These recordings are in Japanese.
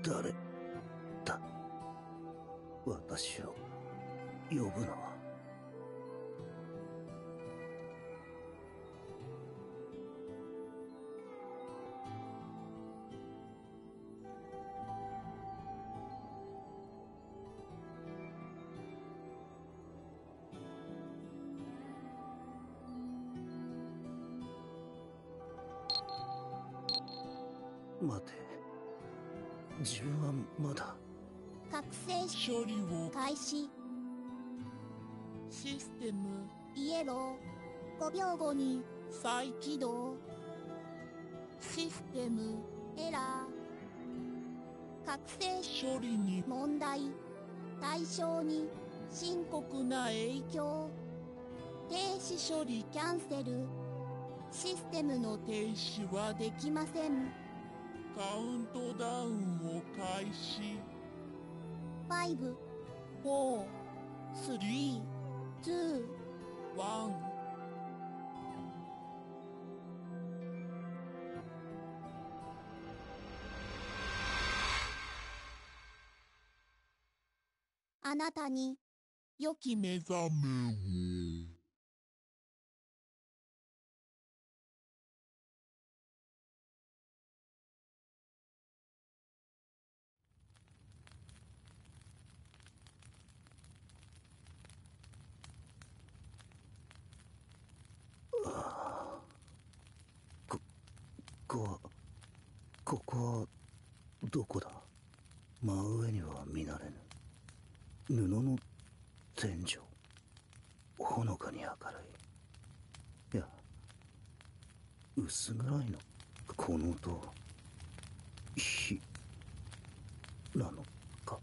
誰だ。私を呼ぶのは。待て、自分はまだ。 覚醒処理を開始。 システムイエロー、5秒後に再起動。 システムエラー、覚醒処理に問題、対象に深刻な影響。 停止処理キャンセル。システムの停止はでできません。 カウントダウンを開始。 5、 4、3、 2、 1。 あなたに良き目覚めを。 ここはどこだ。真上には見慣れぬ布の天井、ほのかに明るい。いや、薄暗いの。この音、火なのか。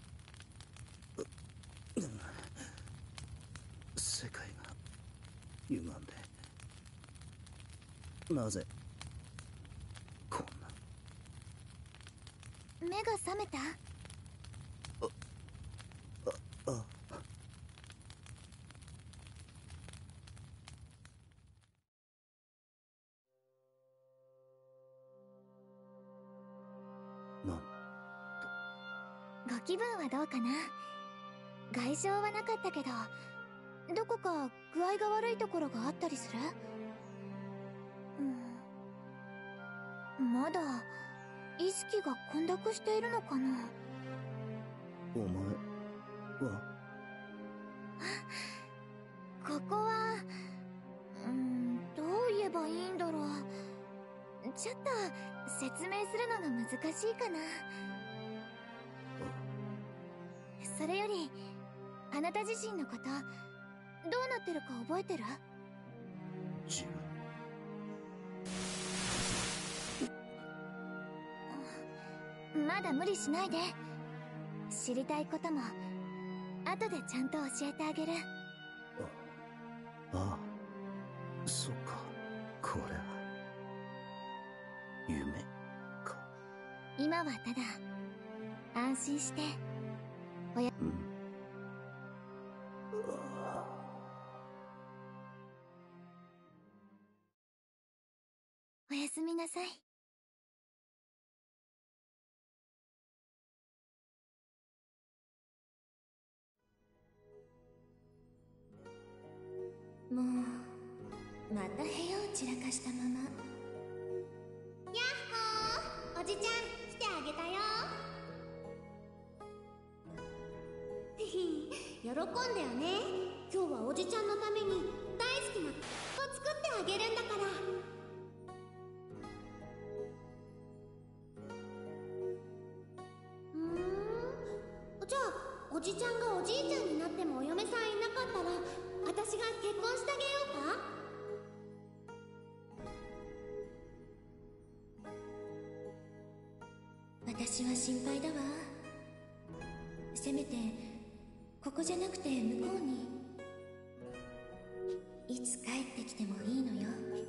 世界が歪んで、なぜこんな。 目が覚めた。 あ、なんご気分はどうかな。外傷はなかったけど、どこか具合が悪いところがあったりする？まだ意識が混濁しているのかな。 お前は。 ここはどう言えばいいんだろう。ちょっと説明するのが難しいかな。それよりあなた自身のことどうなってるか覚えてる？ 自分。 まだ無理しないで。知りたいことも後でちゃんと教えてあげる。 ああ、そっか。これは夢か。 今はただ安心してうん。 おやすみなさい。もうまた部屋を散らかしたまま。やっほー、おじちゃん来てあげたよ。喜んだよね。今日はおじちゃんのために大好きなを作ってあげるんだから。じゃあおじちゃんがおじいちゃんになってもお嫁さんいなかったら私が結婚してあげようか？私は心配だわ。せめてここじゃなくて向こうに。いつ帰ってきてもいいのよ。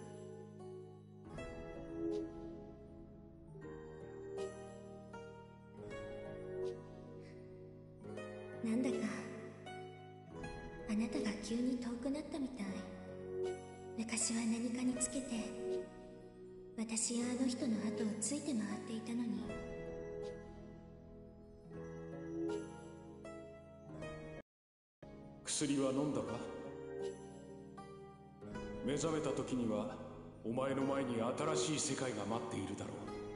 なんだかあなたが急に遠くなったみたい。昔は何かにつけて私やあの人の後をついて回っていたのに、 薬は飲んだか？目覚めた時にはお前の前に新しい世界が待っているだろ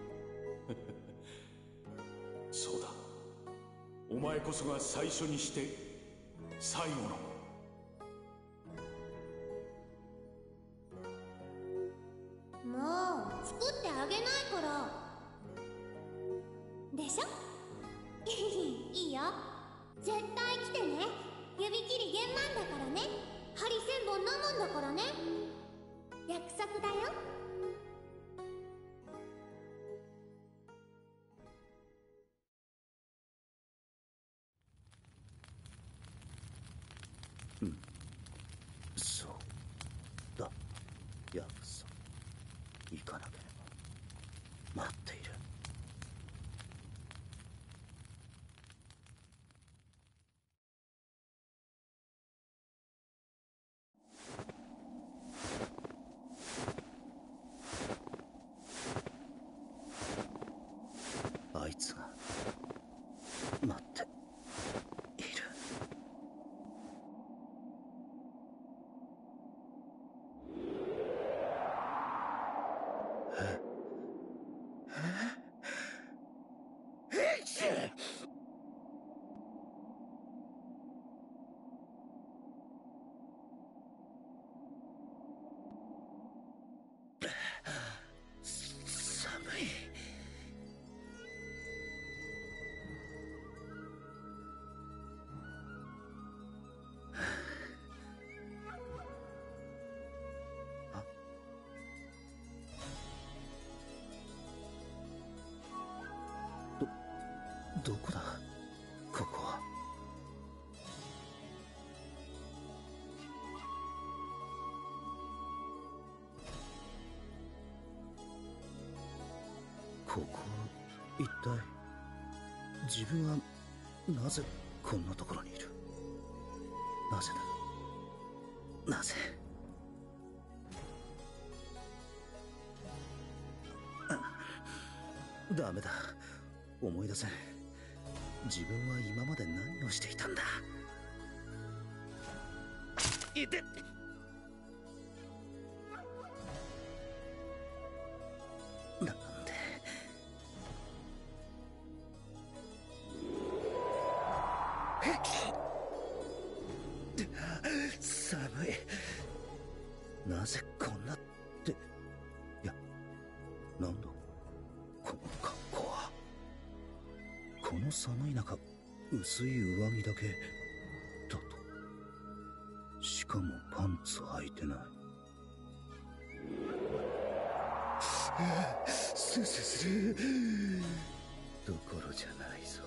うそうだ、お前こそが最初にして最後の。 もう作ってあげないからでしょいいよ、絶対来てね。指切り厳満だからね。針1000本飲むんだからね。約束だよ。 そうだ、約束。行かなければ待っている。あいつが待っている。寒い。どこだここは。ここは一体自分はなぜこんなところにいる。なぜだ、なぜ。ダメだ、思い出せん。自分は今まで何をしていたんだ。いてっ。なんで。寒い。なぜこんなって。いや、なんだこの格好は。この寒い中、薄い上着だけだと。しかもパンツ履いてない。スースーするどころじゃないぞ。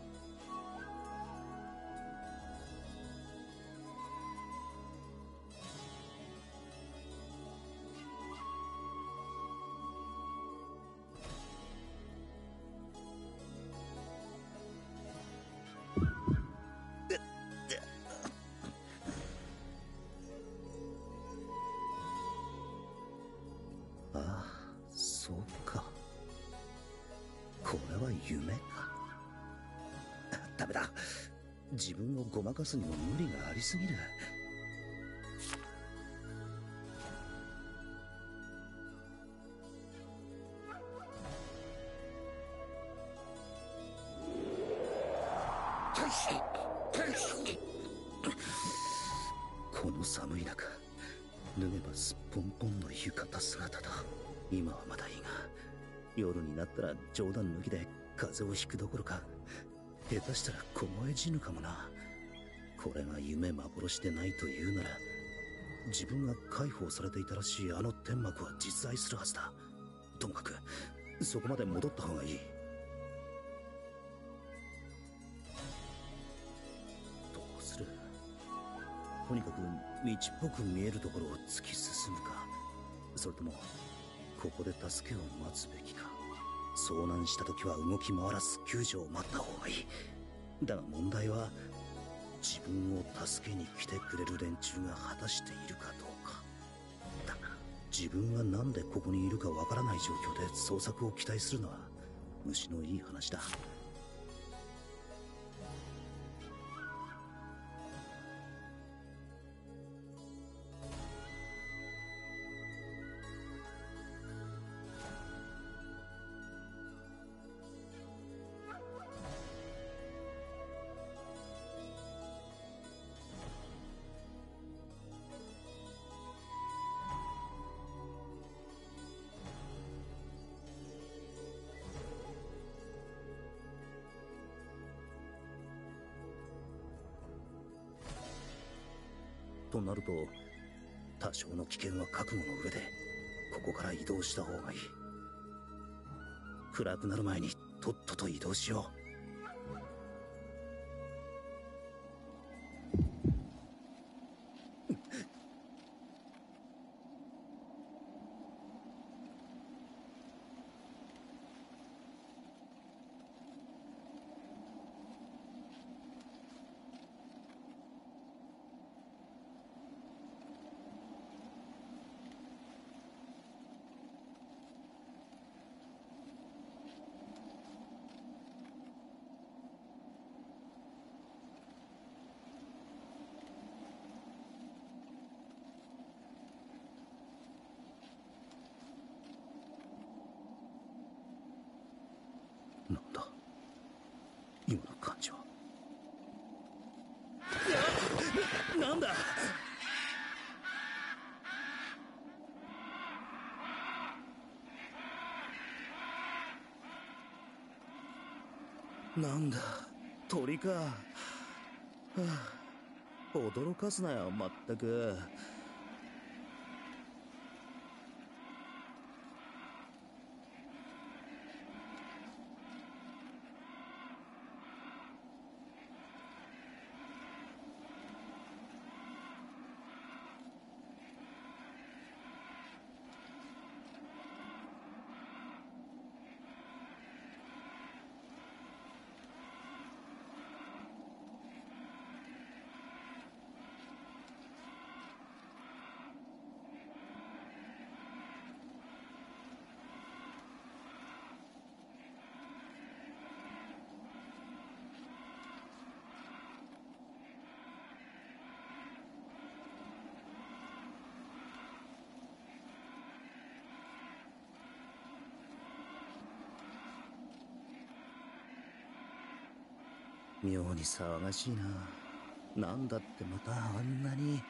ああ、そうか。これは夢か。ダメだ。自分をごまかすにも無理がありすぎる。この寒い中、脱げばすっぽんぽんの浴衣姿だ。今はまだいいが、夜になったら冗談抜きで風邪をひくどころか、下手したら凍え死ぬかもな。これが夢幻でないというなら、自分が解放されていたらしいあの天幕は実在するはずだ。ともかくそこまで戻った方がいい。どうする。とにかく道っぽく見えるところを突き進むか、それともここで助けを待つべきか。遭難した時は動き回らず救助を待った方がいい。だが問題は、自分を助けに来てくれる連中が果たしているかどうかだが、自分がなんでここにいるかわからない状況で捜索を期待するのは虫のいい話だ。 となると多少の危険は覚悟の上でここから移動した方がいい。暗くなる前にとっとと移動しよう。なんだ今の感じは。なんだ。なんだ鳥か。はあ、驚かすなよまったく。妙に騒がしいな。なんだってまたあんなに。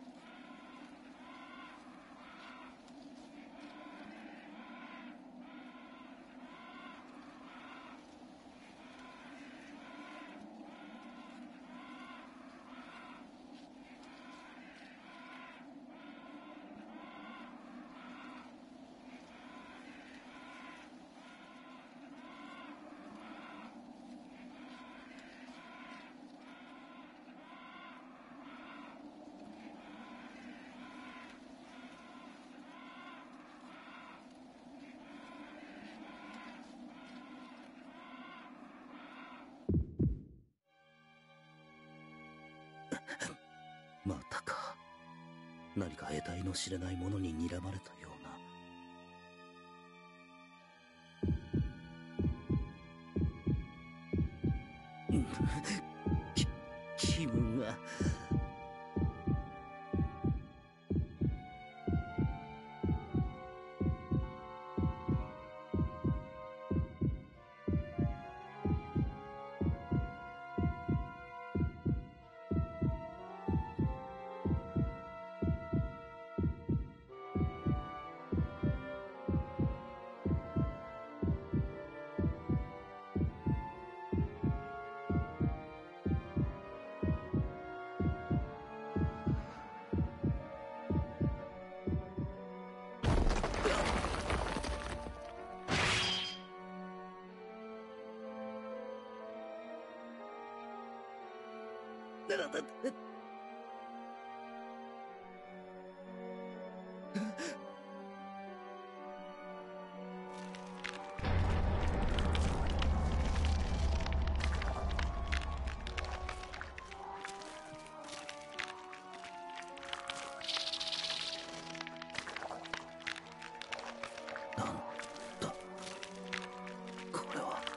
またか。何か得体の知れないものに睨まれたような。気分が。なんだこれは。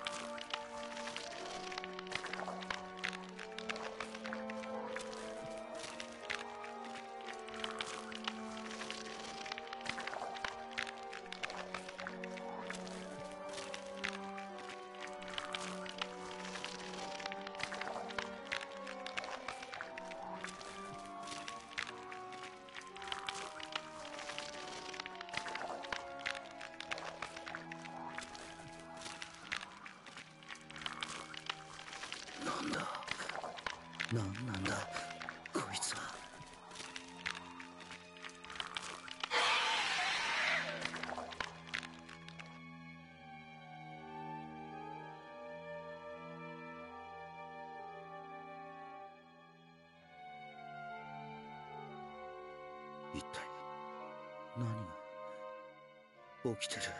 なんだ。なんなんだこいつは。 何が起きてる？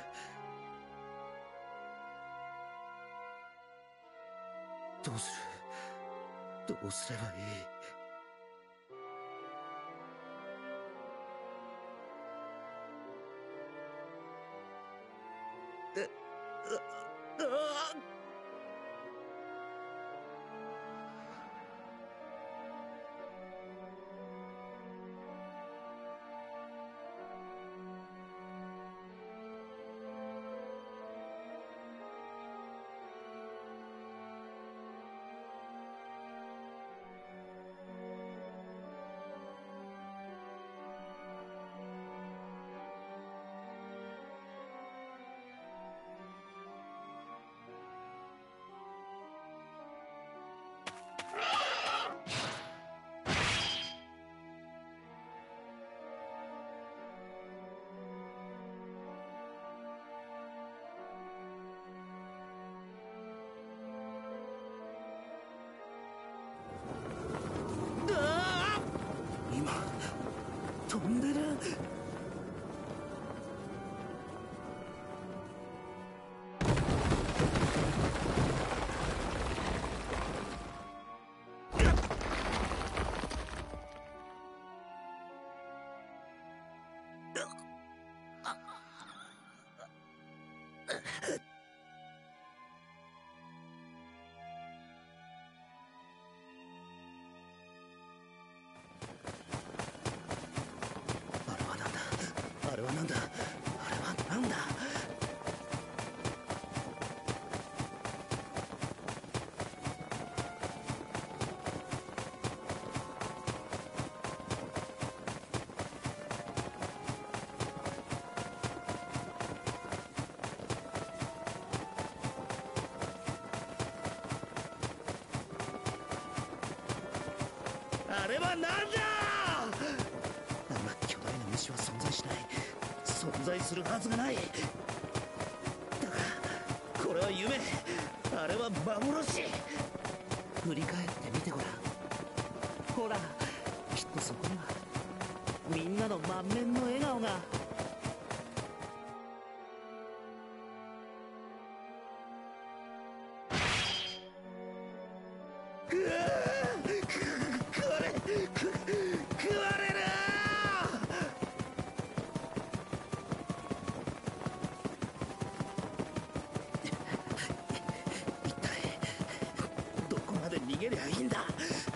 どうする？どうすればいい？今飛んでる。あれはなんだ？あれはなんだ？あれはなんだ？あれはなんだ？あんな巨大な虫は存在しない。存在するはずがない。だがこれは夢。あれは幻。振り返ってみてごらん。ほら、きっとそこにはみんなの満面の笑顔が。うわー！食われる！一体どこまで逃げりゃいいんだ？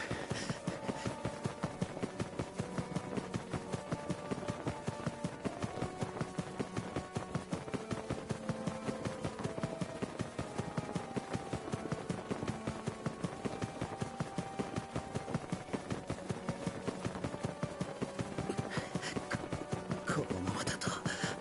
このままだと。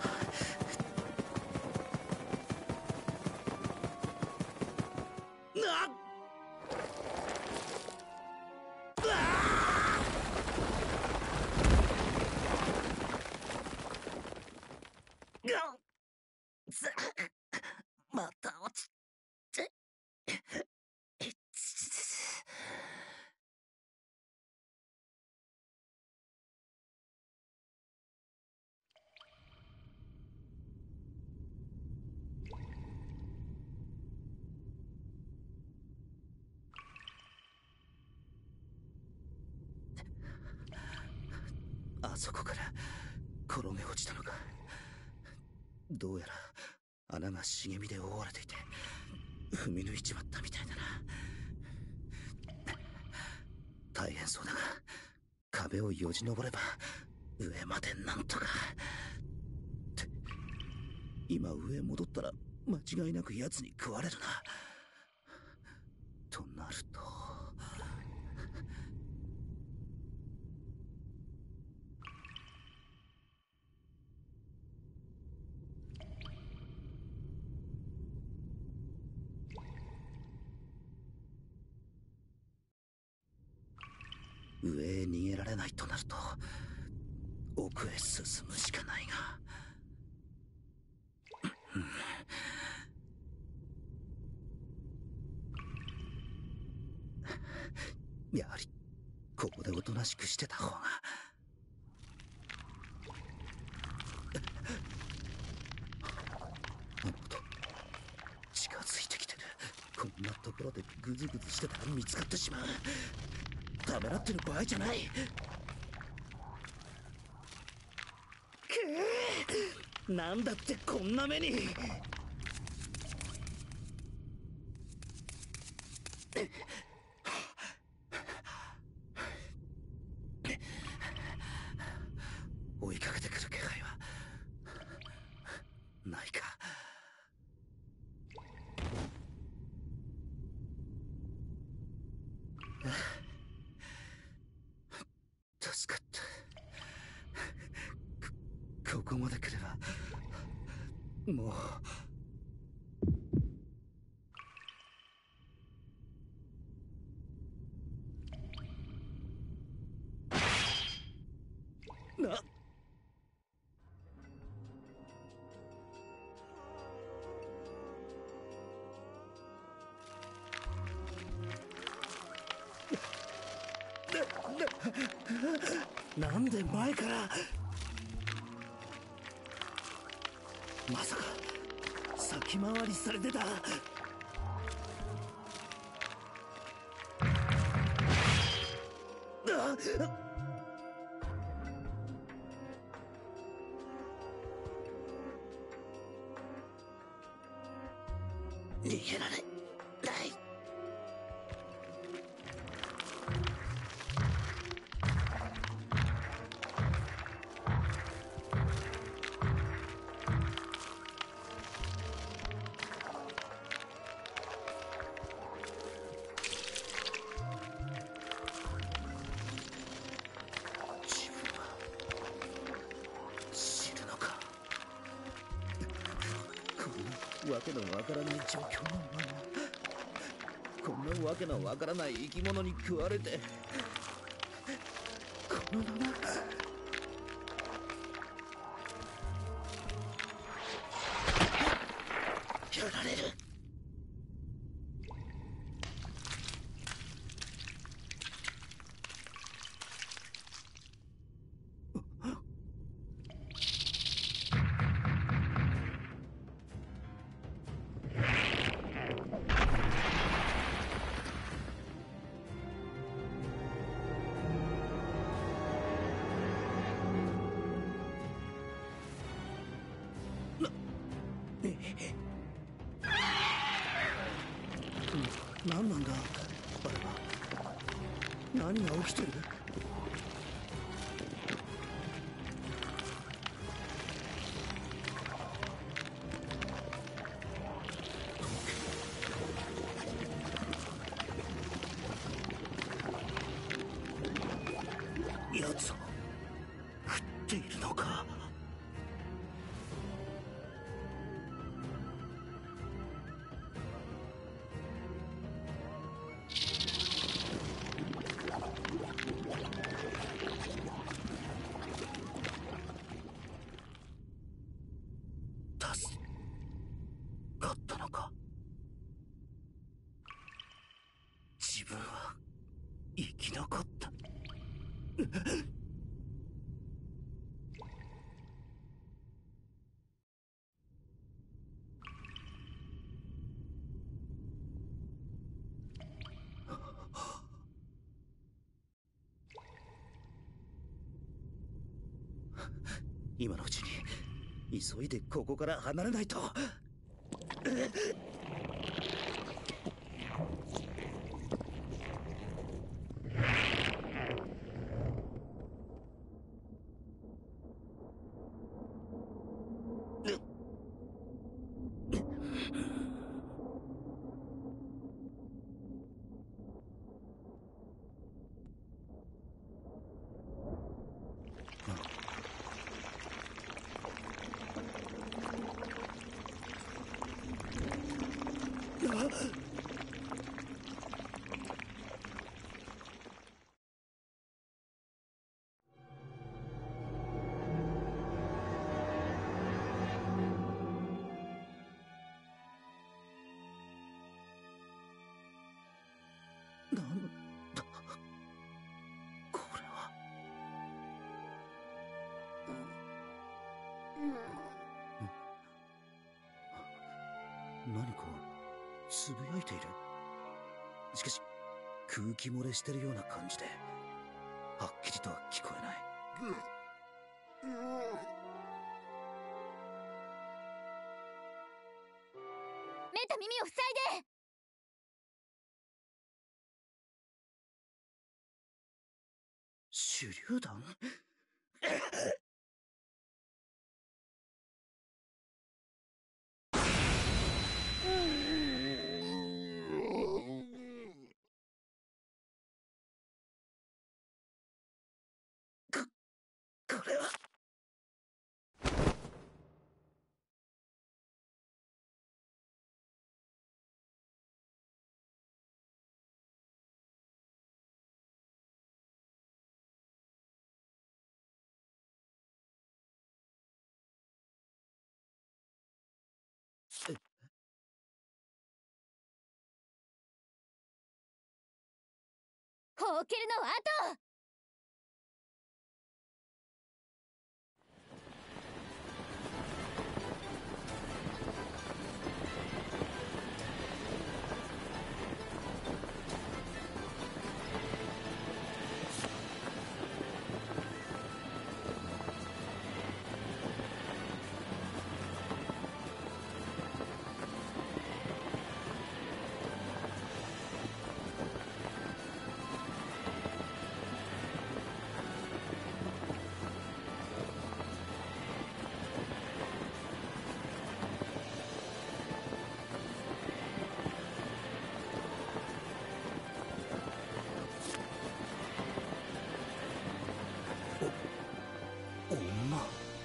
また落ちて。あそこから転げ落ちたのか。どうやら穴が茂みで覆われていて踏み抜いちまったみたいだな。大変そうだが壁をよじ登れば上までなんとか。って今上戻ったら間違いなく奴に食われるな。となると上へ逃げられないとなると奥へ進むしかないが。やはりここでおとなしくしてた方が。 こんなところでグズグズしてたら見つかってしまう。ためらってる場合じゃない。くなんだってこんな目に。追いかけてくる気配はないか。助かった。ここまで来ればもう。なんで前から。まさか先回りされてた。逃げられない。わけのわからない状況のまま、こんなわけのわからない生き物に食われて、このまま。やられる。何なんだあれは。何が起きてる。奴を食っているのか。助かったのか。自分は生き残った。今のうちに急いでここから離れないと。なんだこれは。何かつぶやいている。しかし空気漏れしてるような感じではっきりとは聞こえない。 目と耳を塞いで。 手榴弾？これはほうけるのは後。 女。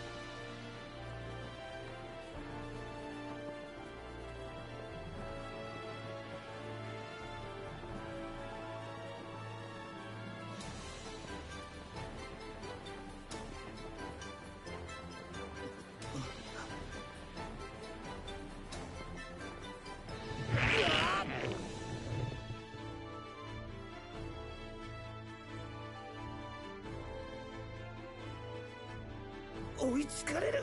追いつかれる。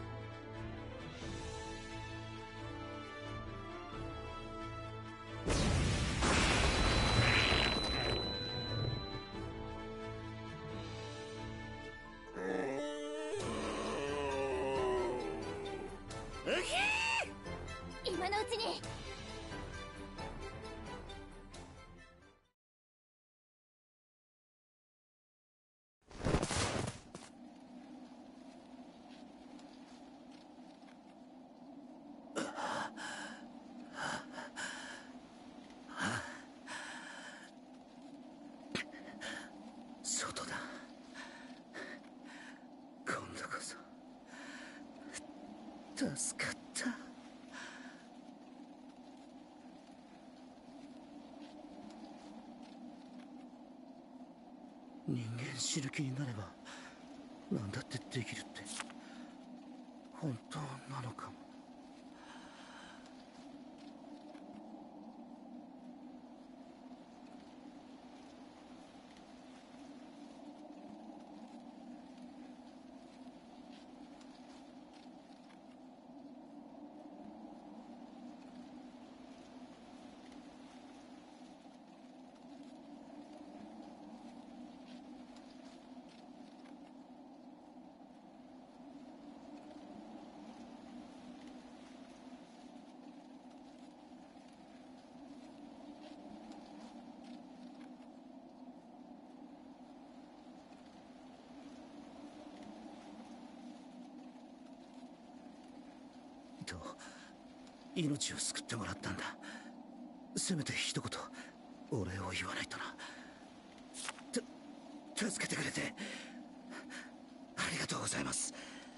今のうちに。 外だ。今度こそ助かった。人間死ぬ気になれば何だってできるって本当なのかも。と命を救ってもらったんだ。せめて一言お礼を言わないとな。助けてくれてありがとうございます。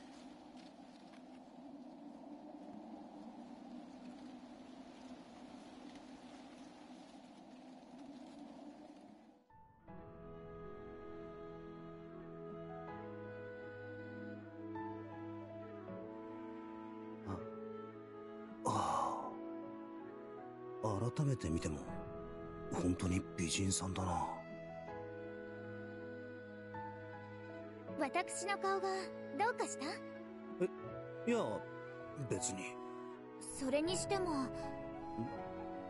改めて見ても本当に美人さんだな。 私の顔がどうかした？ いや別に。 それにしても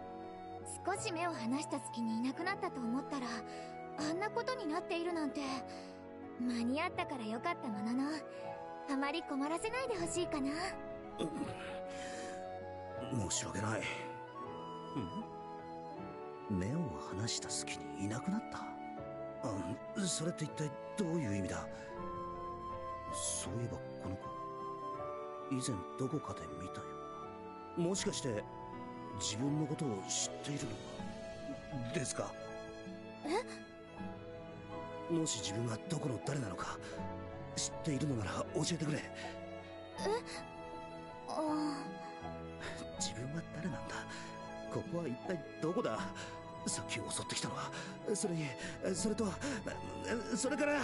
少し目を離した隙にいなくなったと思ったらあんなことになっているなんて。間に合ったからよかったものの、あまり困らせないでほしいかな。 申し訳ない。目を離した隙にいなくなった。それって一体どういう意味だ。そういえばこの子、以前どこかで見たよ。もしかして自分のことを知っているのですか。もし自分がどこの誰なのか知っているのなら教えてくれ。自分は誰なんだ。ここは一体どこだ。さっき襲ってきたのは、それから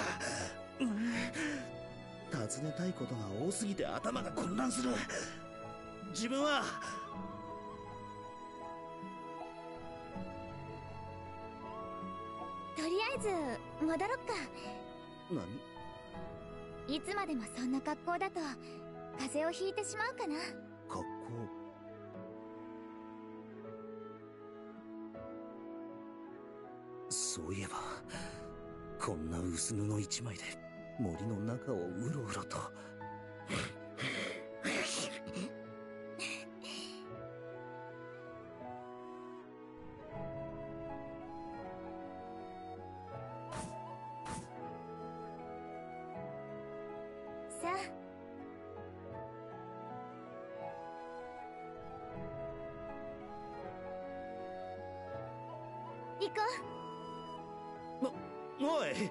尋ねたいことが多すぎて頭が混乱する。自分はとりあえず戻ろっか。 何？ いつまでもそんな格好だと風邪をひいてしまうかな。 格好。そういえばこんな薄布一枚で森の中をうろうろと。 さあ、行こう。 おい。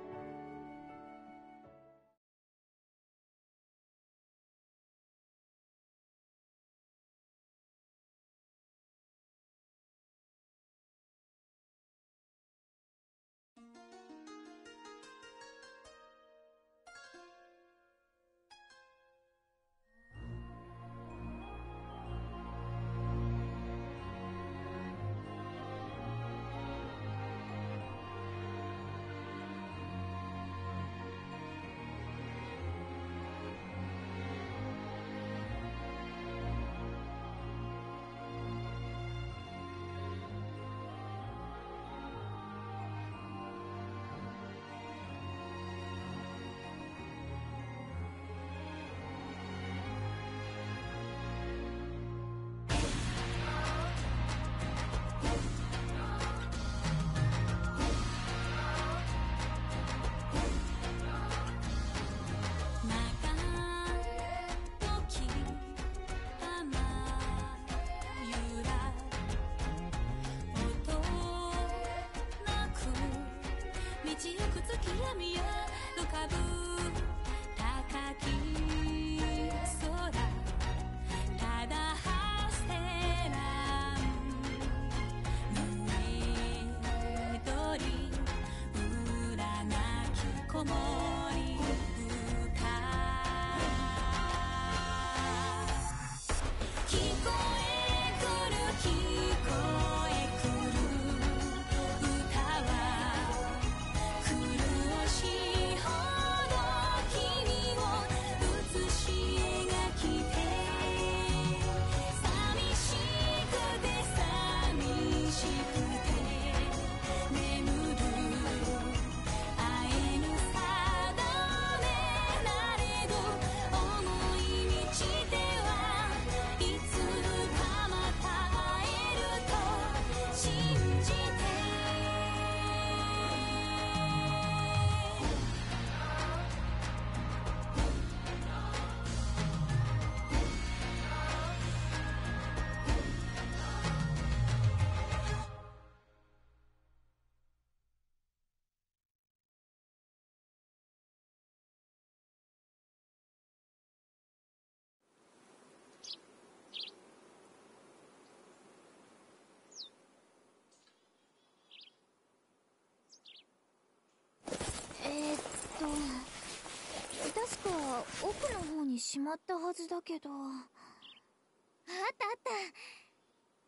確か奥の方にしまったはずだけど。あったあった。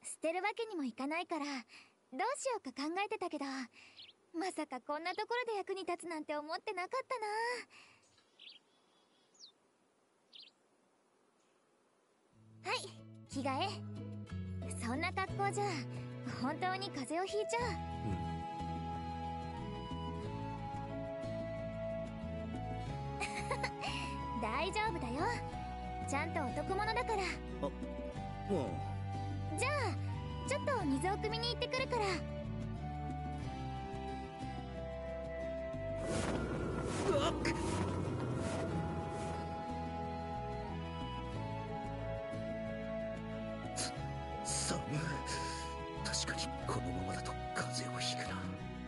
捨てるわけにもいかないからどうしようか考えてたけど、まさかこんなところで役に立つなんて思ってなかったな。はい、着替え。そんな格好じゃ本当に風邪をひいちゃう。大丈夫だよ。ちゃんと男物だから。じゃあちょっと水を汲みに行ってくるから。 寒い。確かにこのままだと風邪をひくな。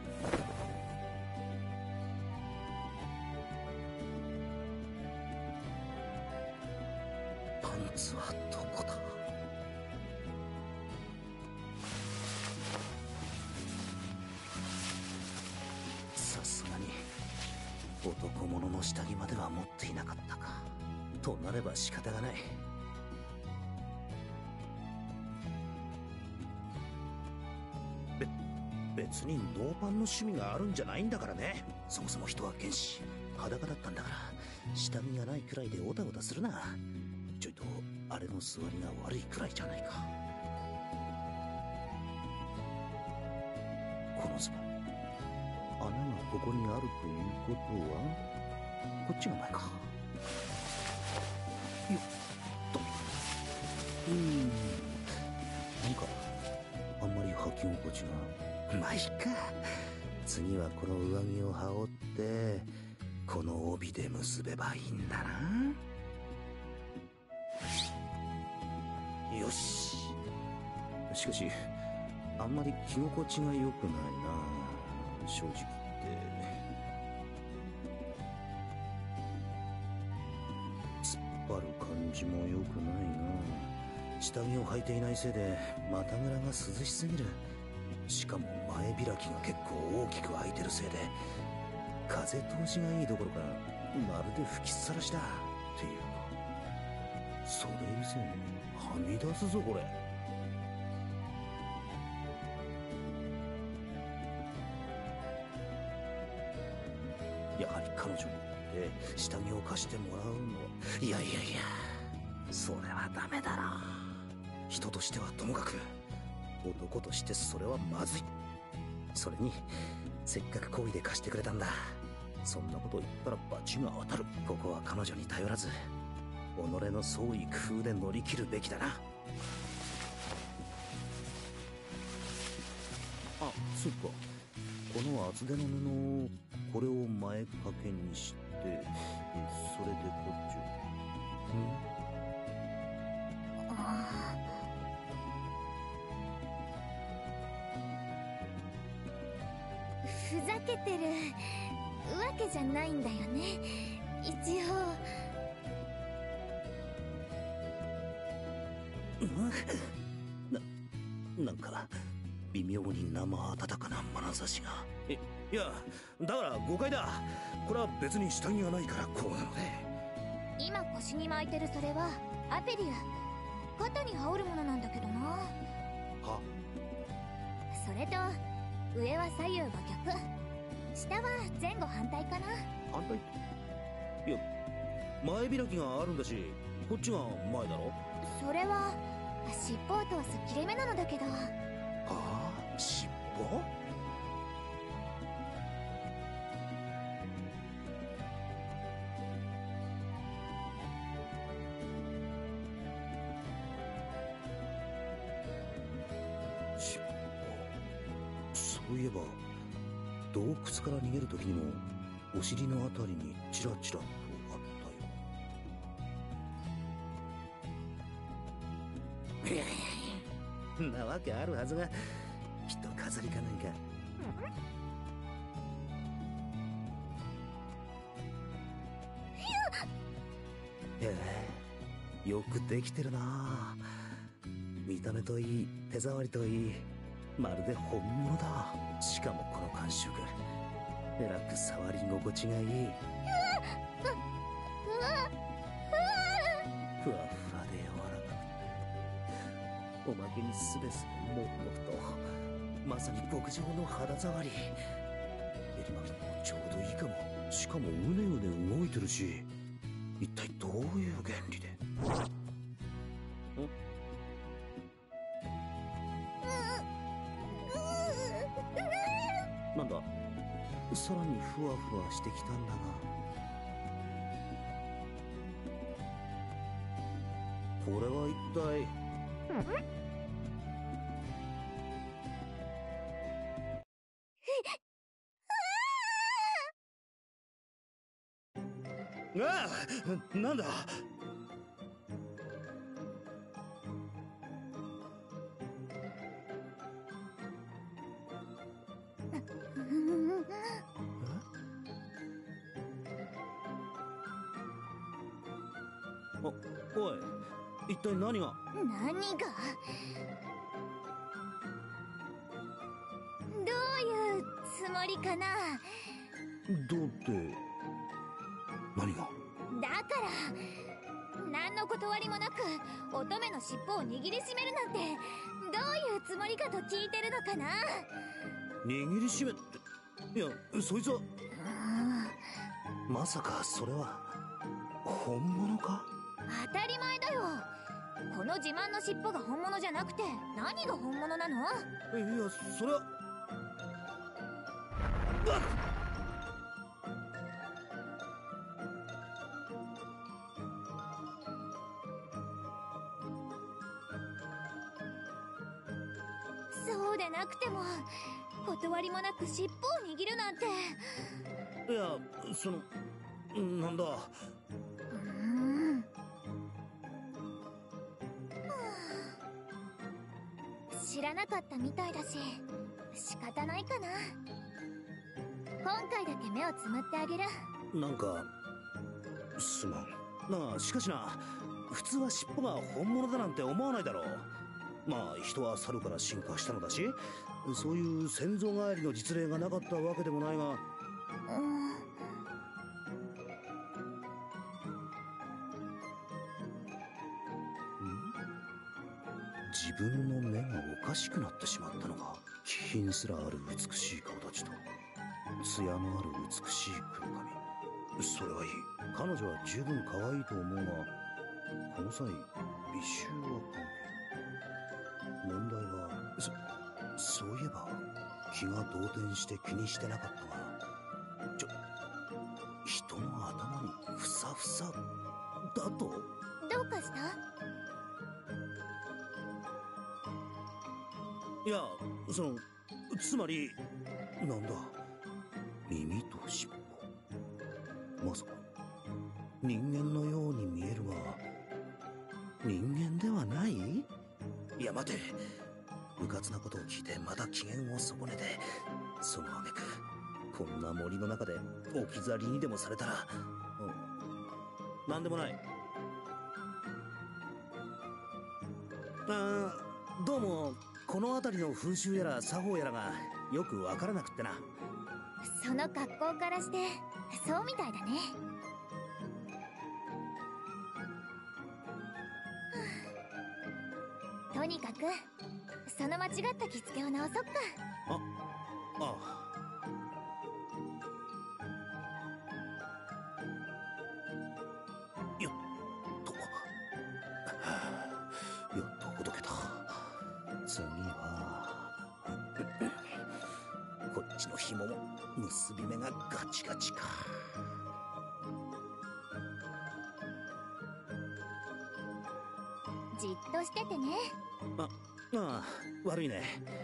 パンツはどこだ。さすがに男物の下着までは持っていなかったか。となれば仕方がない。別にノーパンの趣味があるんじゃないんだからね。そもそも人は原始裸だったんだから、下着がないくらいでオタオタするな。ちょいとあれの座りが悪いくらいじゃないか。このズボン、穴がここにあるということはこっちが前か。よっと。なんかあんまり履き心地が。まあいっか。次はこの上着を羽織ってこの帯で結べばいいんだな。よし。しかしあんまり着心地が良くないな、正直言って。突っ張る感じも良くないな。下着を履いていないせいで股ぐらが涼しすぎる。しかも前開きが結構大きく開いてるせいで風通しがいいどころかまるで吹きさらしだ。っていうかそれ以前はみ出すぞこれ。やはり彼女に下着を貸してもらうの。いやそれはダメだろ。人としてはともかく男としてそれはまずい。それにせっかく好意で貸してくれたんだ。そんなこと言ったら罰が当たる。ここは彼女に頼らず己の創意工夫で乗り切るべきだな。あ、そっか。この厚手の布、これを前掛けにして、それでこっちふざけてるわけじゃないんだよね、一応。 なんか微妙に生温かな眼差しが。いやだから誤解だ。これは別に下着がないからこうなので。 今腰に巻いてるそれはアペリュー、肩に羽織るものなんだけどな。 は？ それと上は左右が逆、下は前後反対かな。 反対？いや前開きがあるんだしこっちが前だろ。 それは尻尾を通す切れ目なのだけど。 はあ、尻尾？尻尾。そういえば洞窟から逃げる時にもお尻のあたりにチラチラとあったよ。なわけあるはずが、きっと飾りかなんか。よくできてるな。見た目といい手触りといいまるで本物だ。しかもこの感触えらく触り心地がいい。ふわふわで柔らかくて、おまけにすべすべもふもふと、まさに極上の肌触り。襟巻きにもちょうどいいかも。しかもうねうね動いてるし、一体どういう原理で。 なんだ、さらにふわふわしてきたんだが、これは一体。ああ、なんだ。おい、一体何が。 何が？どういうつもりかな？ どうって何が。 だから何の断りもなく乙女の尻尾を握りしめるなんてどういうつもりかと聞いてるのかな。 握りしめって。いや、そいつは。まさかそれは本物か。 当たり前だよ。この自慢の尻尾が本物じゃなくて何が本物なの？ いや、それは。 そうでなくても断りもなく尻尾を握るなんて。 いや、その、なんだ。 知らなかったみたいだし仕方ないかな。今回だけ目をつむってあげる。 なんかすまんなあ。しかしな、普通は尻尾が本物だなんて思わないだろう。まあ人は猿から進化したのだし、そういう先祖返りの実例がなかったわけでもないが。自分の目がおかしくなってしまったのか。気品すらある美しい顔立ちと艶のある美しい黒髪。それはいい。彼女は十分可愛いと思うが、この際美醜は関係。問題はそういえば気が動転して気にしてなかったが、人の頭にふさふさだと。 どうかした？ いや、つまりなんだ、耳と尻尾。まさか人間のように見えるが人間ではない？いや待て、うかつなことを聞いてまた機嫌を損ねて、その挙句こんな森の中で置き去りにでもされたら。なんでもない。どうもこの辺りの風習やら作法やらがよくわからなくってな。 その格好からしてそうみたいだね。とにかくその間違った着付けを直そっか。 ああ。よっとほどけた。次はこっちの紐も結び目がガチガチか。 じっとしててね。 ああ、悪いね。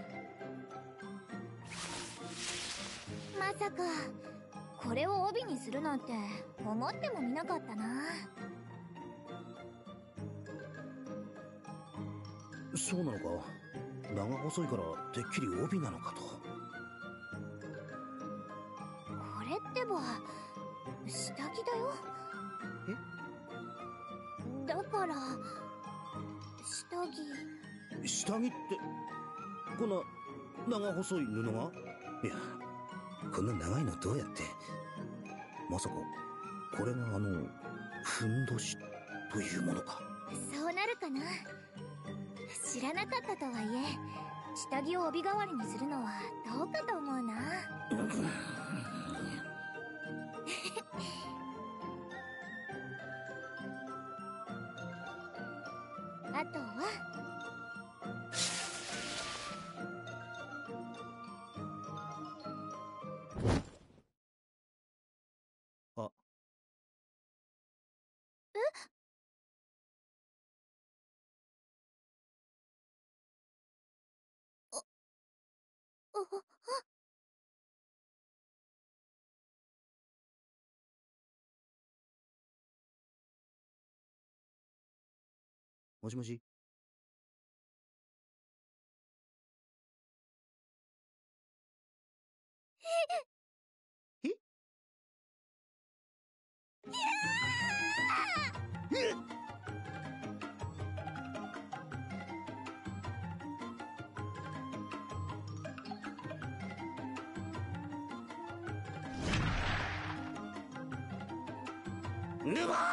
まさかこれを帯にするなんて思ってもみなかったな。 そうなのか。長細いからてっきり帯なのかと。 これってば下着だよ。だから下着ってこんな長細い布が。いや、こんな長いのどうやって。まさかこれがふんどしというものか。 そうなるかな。知らなかったとはいえ下着を帯代わりにするのはどうかと思うな。あとはもしもし。えぬば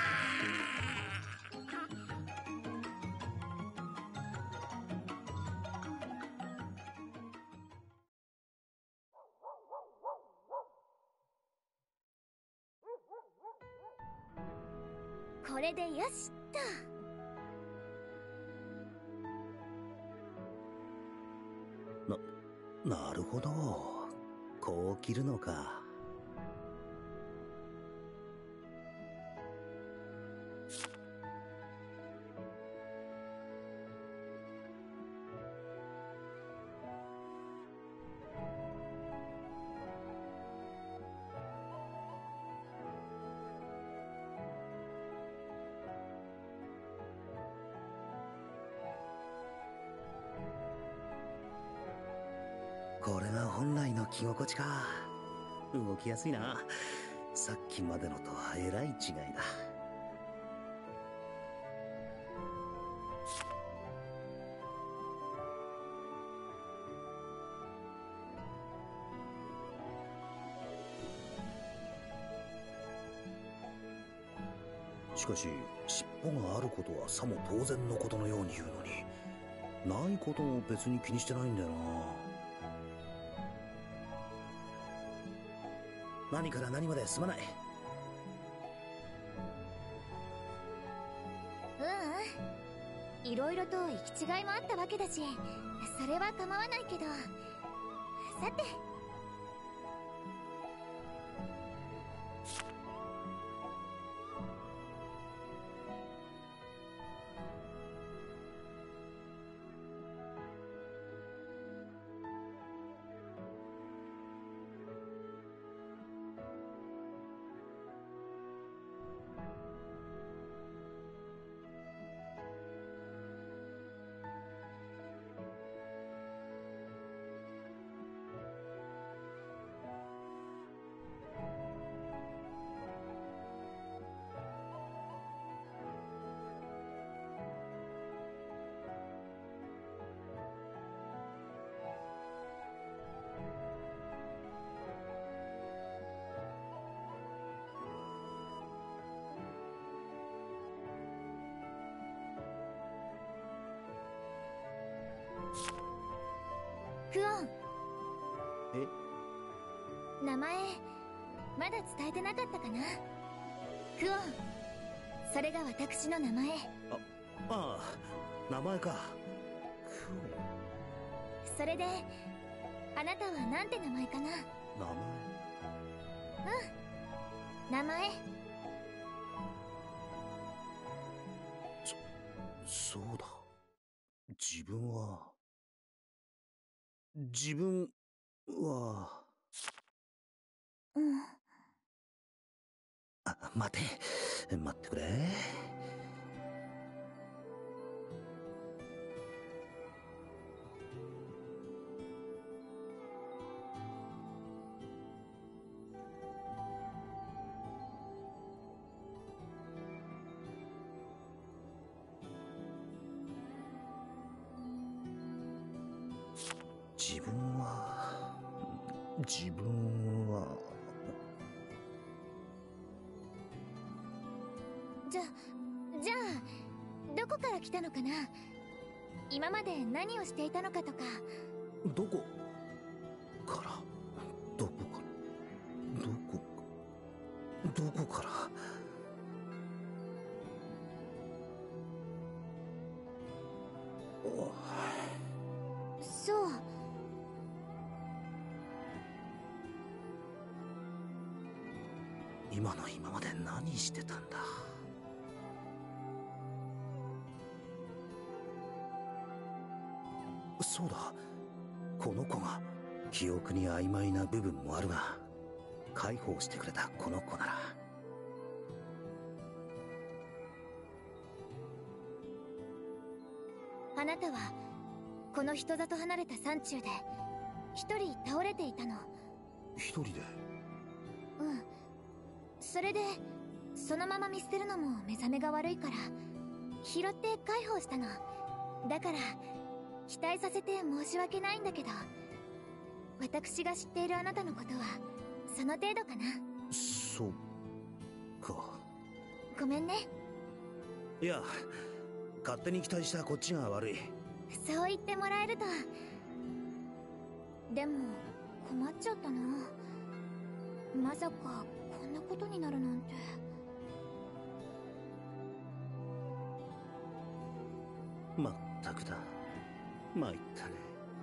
これでよしっと。 なるほど。こう切るのか。これが本来の着心地か。動きやすいな。さっきまでのとはえらい違いだ。しかし尻尾があることはさも当然のことのように言うのに、ないことも別に気にしてないんだよな。何から何まですまない。 いろいろと行き違いもあったわけだし、それは構わないけど。さて、クオン。名前まだ伝えてなかったかな。クオン、それが私の名前。 ああ、名前か。 それであなたはなんて名前かな。 名前。 名前。 そうだ。自分は待ってくれ。自分はじゃあどこから来たのかな。今まで何をしていたのかとか。 どこからそう。 今まで何してたんだ。そうだ、この子が記憶に曖昧な部分もあるが、解放してくれたこの子なら。 あなたはこの人里離れた山中で一人倒れていたの。 一人で？ うん。それでそのまま見捨てるのも目覚めが悪いから拾って解放したの。だから期待させて申し訳ないんだけど、私が知っているあなたのことはその程度かな。 そうか。 ごめんね。 いや、勝手に期待したこっちが悪い。 そう言ってもらえると。でも困っちゃったな。まさかこんなことになるなんて。 まったくだ。参ったね。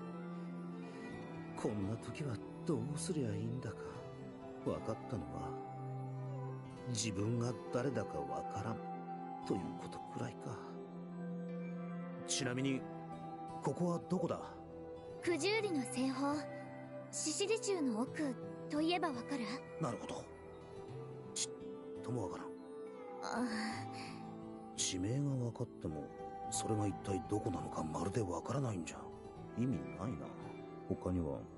こんな時はどうすりゃいいんだか。分かったのは自分が誰だかわからんということくらいか。ちなみにここはどこだ？ 九十里の西方、獅子地中の奥といえばわかる？ なるほど。ちっともわからん。地名が分かってもそれが一体どこなのかまるでわからないんじゃ意味ないな。他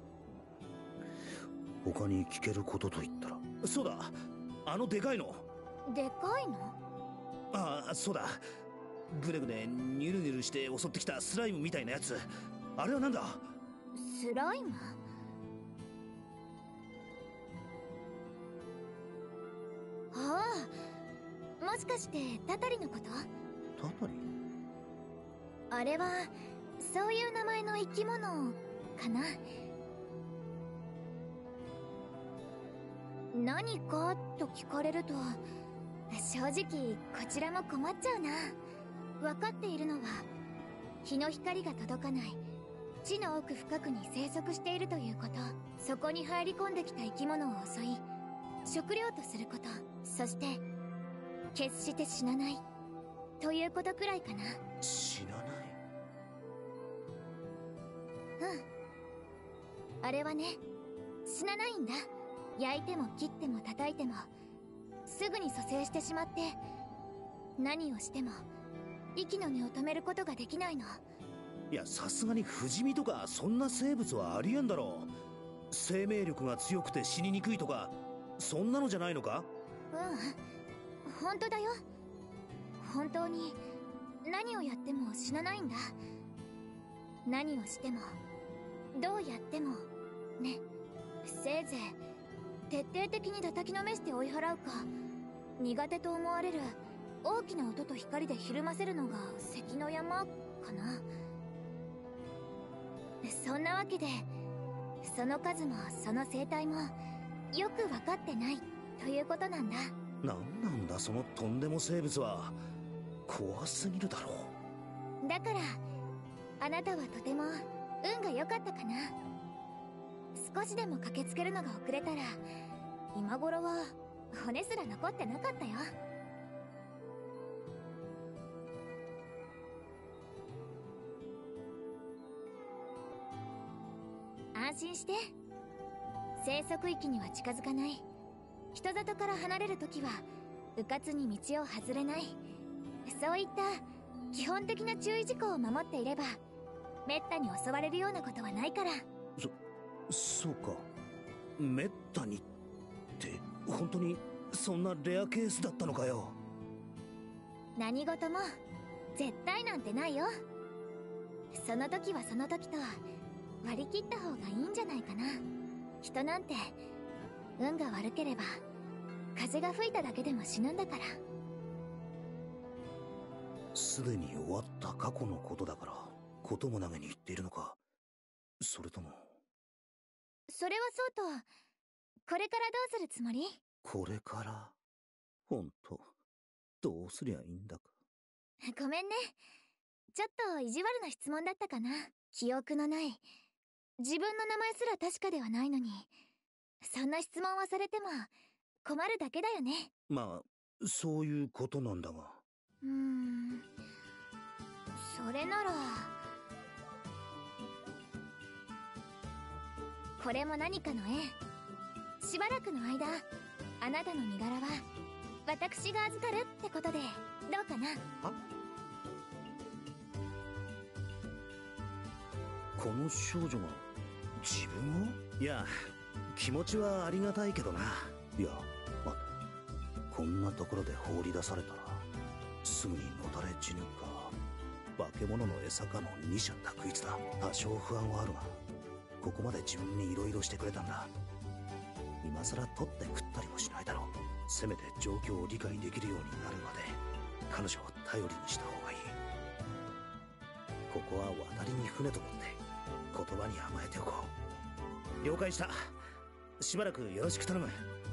に聞けることと言ったら、そうだ、あのでかいの。 でかいの？ ああ、そうだ、ぐねぐねニュルニュルして襲ってきたスライムみたいなやつ。あれはなんだ？ スライム？ああ、もしかしてタタリのこと？ タタリ？ あれはそういう名前の生き物かな。何かと聞かれると正直こちらも困っちゃうな。分かっているのは日の光が届かない地の奥深くに生息しているということ、そこに入り込んできた生き物を襲い食料とすること、そして決して死なないということくらいかな。 死なない？ うん、あれはね、死なないんだ。焼いても切っても叩いてもすぐに蘇生してしまって、何をしても息の根を止めることができないの。 いや、さすがに不死身とかそんな生物はありえんだろう。生命力が強くて死ににくいとかそんなのじゃないのか？ うん、本当だよ。本当に何をやっても死なないんだ。何をしてもどうやってもね。せいぜい徹底的に叩きのめして追い払うか、苦手と思われる大きな音と光でひるませるのが関の山かな。そんなわけでその数もその生態もよく分かってないということなんだ。 なんなんだそのとんでも生物は。怖すぎるだろう。 だからあなたはとても運が良かったかな。少しでも駆けつけるのが遅れたら今頃は骨すら残ってなかったよ。安心して。生息域には近づかない。人里から離れるときは迂闊に道を外れない。そういった基本的な注意事項を守っていればめったに襲われるようなことはないから。 そうか。めったにって本当にそんなレアケースだったのかよ。 何事も絶対なんてないよ。その時はその時と割り切った方がいいんじゃないかな。人なんて運が悪ければ風が吹いただけでも死ぬんだから。 すでに終わった過去のことだからことも投げに言っているのか、それとも。 それはそうと、これからどうするつもり？ これから？ほんとどうすりゃいいんだか。 ごめんね、ちょっと意地悪な質問だったかな。記憶のない、自分の名前すら確かではないのにそんな質問はされても困るだけだよね。 まあそういうことなんだが。 それならこれも何かの縁。しばらくの間あなたの身柄は私が預かるってことでどうかな。 は？この少女が自分を？いや、気持ちはありがたいけどな。いや、待て。こんなところで放り出されたらすぐにのたれ死ぬか化け物の餌かの二者択一だ。多少不安はあるが、ここまで自分に色々してくれたんだ。今さら取って食ったりもしないだろう。せめて状況を理解できるようになるまで彼女を頼りにした方がいい。ここは渡りに船と思って言葉に甘えておこう。了解した。しばらくよろしく頼む。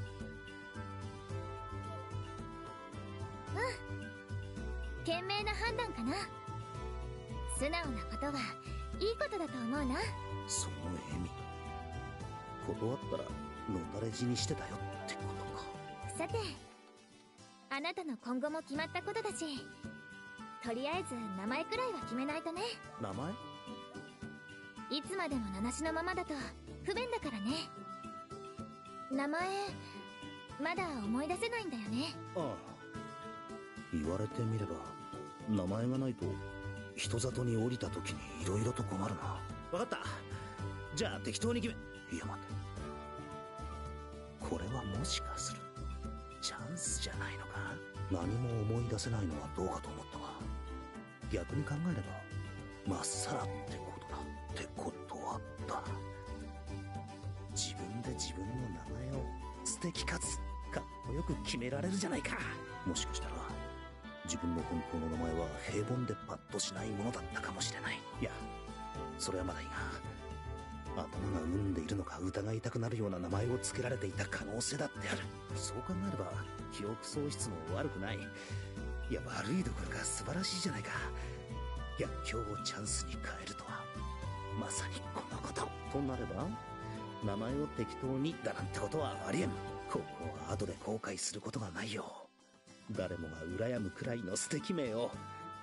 賢明な判断かな。素直なことはいいことだと思うな。 その笑み、断ったらのたれ死にしてたよってことか。 さて、あなたの今後も決まったことだし、とりあえず名前くらいは決めないとね。 名前？ いつまでも名無しのままだと不便だからね。名前まだ思い出せないんだよね。 ああ、言われてみれば名前がないと人里に降りた時に色々と困るな。分かった。じゃあ適当に決め。いや待て、これはもしかするチャンスじゃないのか。何も思い出せないのはどうかと思ったが、逆に考えればまっさらってことだ。ってことはだ、自分で自分の名前を素敵かつかっこよく決められるじゃないか。もしかしたら自分の本当の名前は平凡でパッとしないものだったかもしれない。いや、それはまだいいが、頭が産んでいるのか疑いたくなるような名前を付けられていた可能性だってある。そう考えれば記憶喪失も悪くない。いや、悪いどころか素晴らしいじゃないか。いや、今日をチャンスに変えるとはまさにこのこと。となれば名前を適当にだなんてことはありえん。ここは後で後悔することがないよ。誰もが羨むくらいの素敵名を。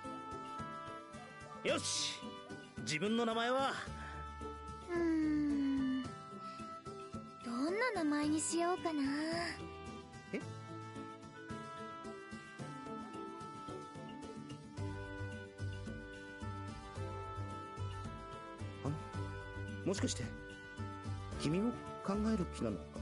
よし、自分の名前はどんな名前にしようかな。 え？もしかして君も考える気なのか？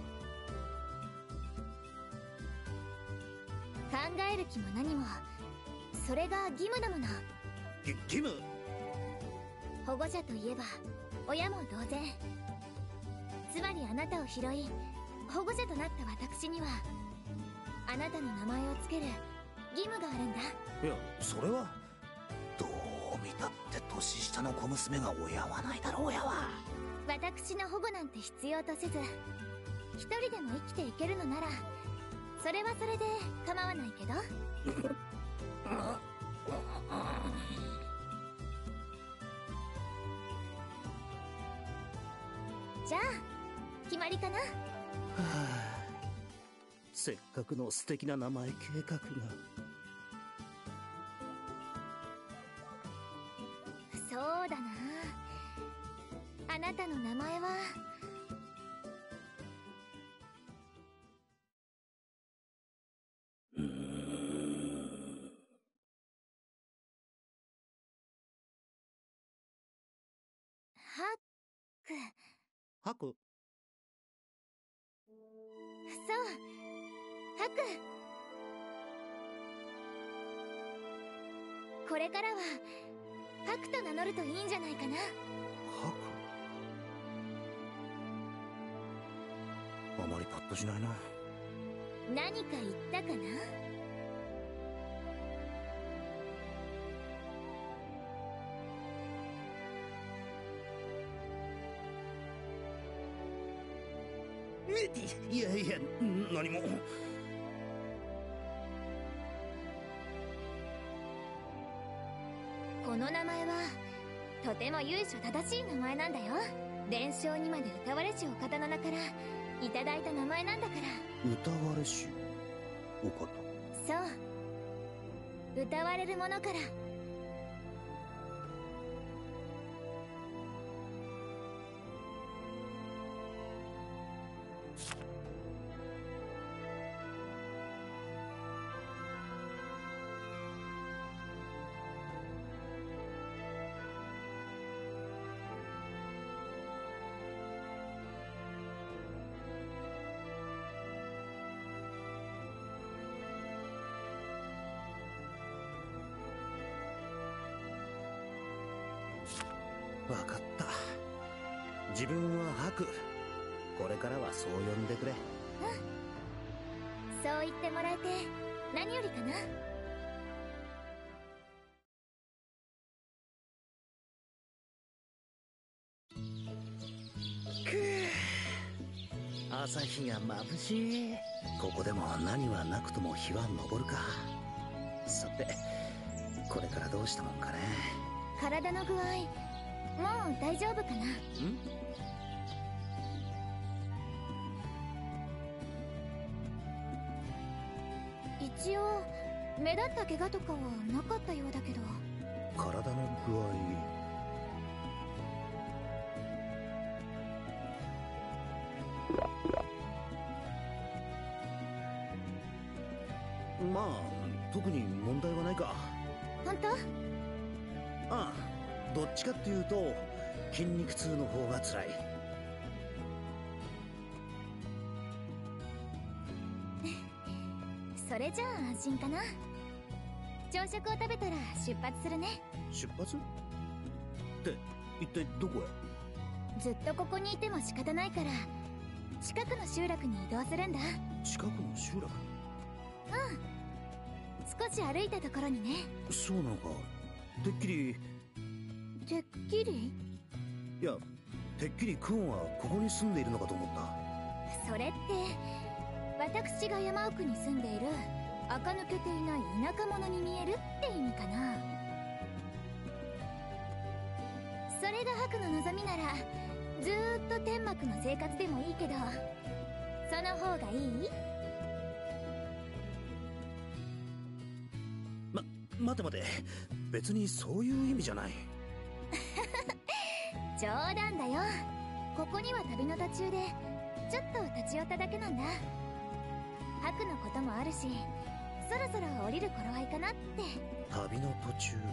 考える気も何も、それが義務だもの。 義務？ 保護者といえば親も同然。つまりあなたを拾い保護者となった私にはあなたの名前を付ける義務があるんだ。 いや、それはどう見たって年下の小娘が親はないだろう。親は私の保護なんて必要とせず、一人でも生きていけるのならそれはそれで構わないけど。じゃあ決まりかな。はあ、せっかくの素敵な名前計画が。 そうだな、あなたの名前はハック。 ハク？ そう、ハク。これからはハクと名乗るといいんじゃないかな。 ハク？あまりパッとしないな。 何か言ったかな。 いやいや、何も。 この名前はとても由緒正しい名前なんだよ。伝承にまで歌われしお方の名からいただいた名前なんだから。 歌われしお方？ そう、歌われるものから。 わかった。自分はハク。これからはそう呼んでくれ。 そう言ってもらえて何よりかな。 朝日が眩しい。ここでも何はなくとも日は昇るか。さてこれからどうしたもんかね。 体の具合もう大丈夫かな。一応目立った怪我とかはなかったようだけど。 体の具合。まあ特に問題はないか。 本当？ ああ、どっちかっていうと筋肉痛の方が辛い。 それじゃあ安心かな。朝食を食べたら出発するね。 出発って一体どこへ？ ずっとここにいても仕方ないから近くの集落に移動するんだ。 近くの集落？ 少し歩いたところにね。 そうなのか。てっきり。 てっきり？ いや、てっきりクオンはここに住んでいるのかと思った。 それって私が山奥に住んでいる垢抜けていない田舎者に見えるって意味かな。それが白の望みならずーっと天幕の生活でもいいけど、その方がいい？ 待て待て、別にそういう意味じゃない。 冗談だよ。ここには旅の途中でちょっと立ち寄っただけなんだ。白のこともあるし、そろそろ降りる頃合いかなって。 旅の途中か。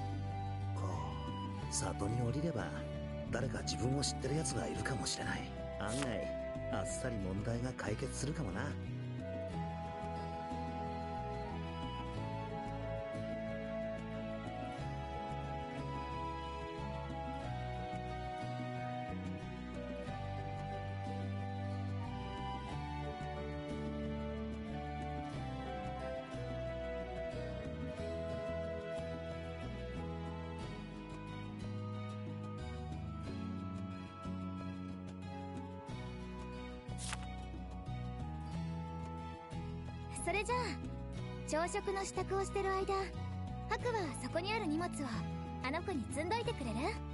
里に降りれば誰か自分を知ってる奴がいるかもしれない。案外あっさり問題が解決するかもな。 それじゃあ朝食の支度をしてる間、ハクはそこにある荷物をあの子に積んどいてくれる？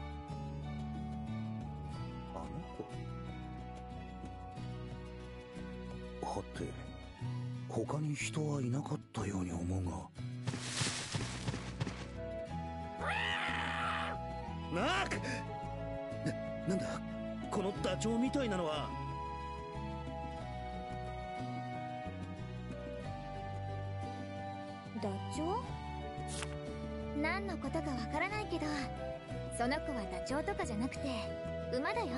あの子？はて、他に人はいなかったように思うが。なんだこのダチョウみたいなのは。 ダチョウ？何のことかわからないけど、その子はダチョウとかじゃなくて馬だよ。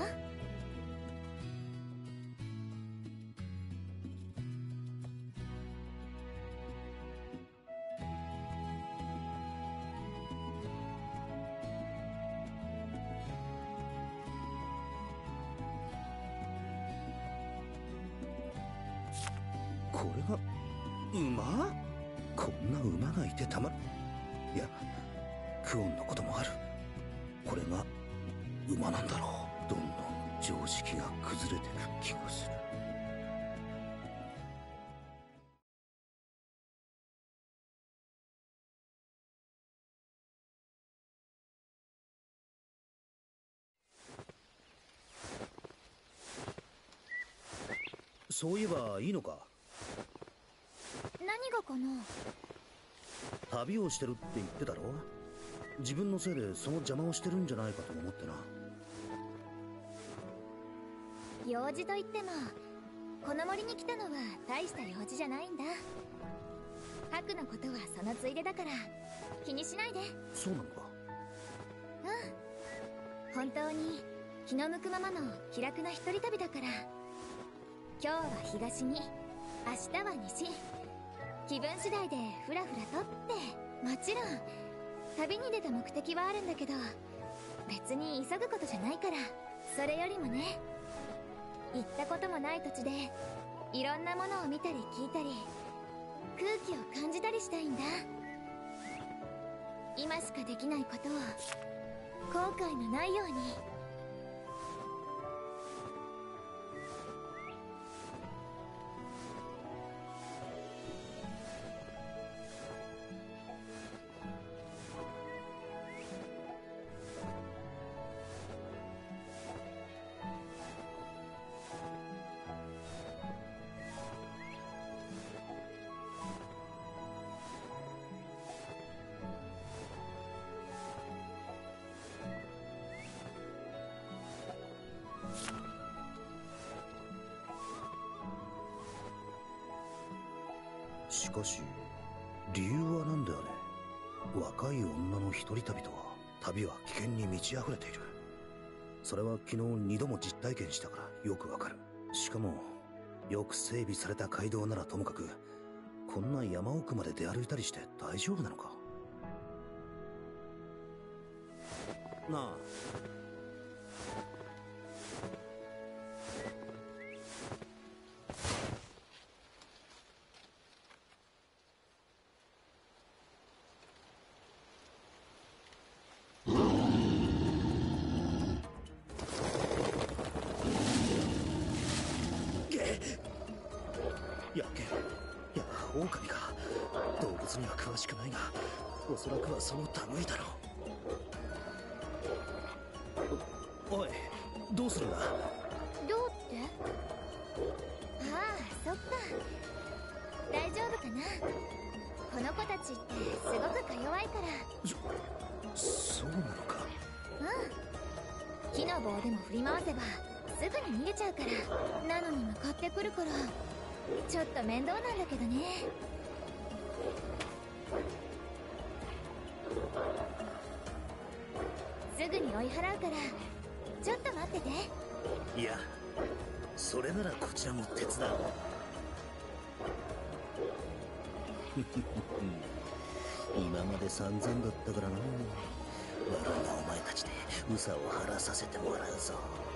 これが馬？こんな馬がいてたまる。いや、クオンのこともある。これが馬なんだろう。どんどん常識が崩れてく気がする。そういえばいいのか？ 何がかな？ 旅をしてるって言ってたろ。自分のせいでその邪魔をしてるんじゃないかと思ってな。 用事といってもこの森に来たのは大した用事じゃないんだ。ハクのことはそのついでだから気にしないで。 そうなのか？ 本当に気の向くままの気楽な一人旅だから。今日は東に、明日は西。気分次第でフラフラとって。もちろん旅に出た目的はあるんだけど、 別に急ぐことじゃないから。それよりもね、行ったこともない土地でいろんなものを見たり聞いたり空気を感じたりしたいんだ。今しかできないことを後悔のないように。 しかし理由は何だよね。若い女の一人旅とは旅は危険に満ち溢れている。それは昨日2度も実体験したからよくわかる。しかもよく整備された街道ならともかく、こんな山奥まで出歩いたりして大丈夫なのかなあ。狼か。動物には詳しくないが、おそらくはその類だろう。おい、どうするんだ。 どうって？ああ、そっか。大丈夫かな。この子たちってすごくか弱いから。 そうなのか。 うん。木の棒でも振り回せばすぐに逃げちゃうから。なのに向かってくるからちょっと面倒なんだけどね。すぐに追い払うからちょっと待ってて。 いや、それならこちらも手伝う。今まで散々だったからな。悪いなお前たちでウサを晴らさせてもらうぞ。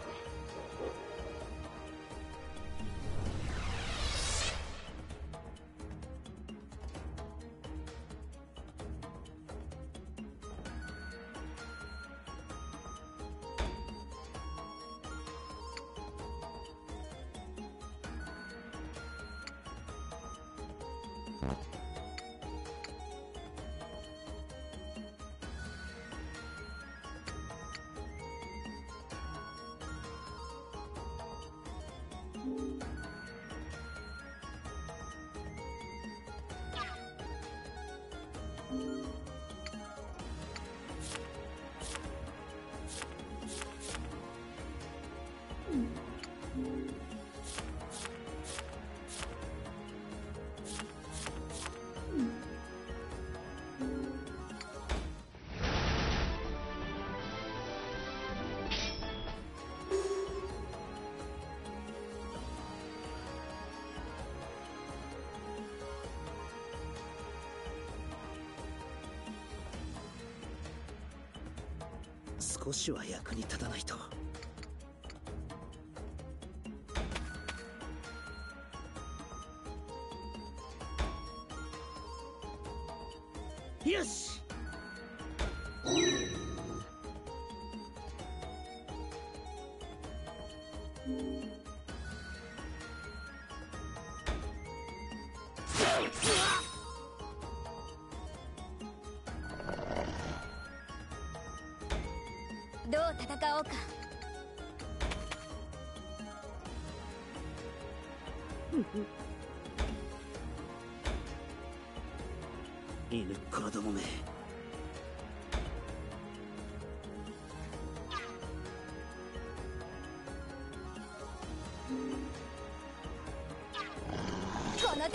少しは役に立たないと。よし。 どう戦おうか。 犬子供め。 この程度。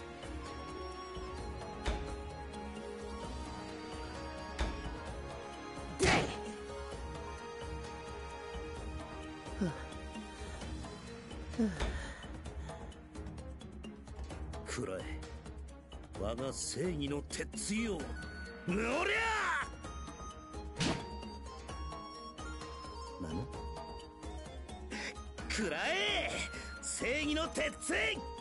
くらえ、我が正義の鉄槌を。おりゃ食らえ正義の鉄槌。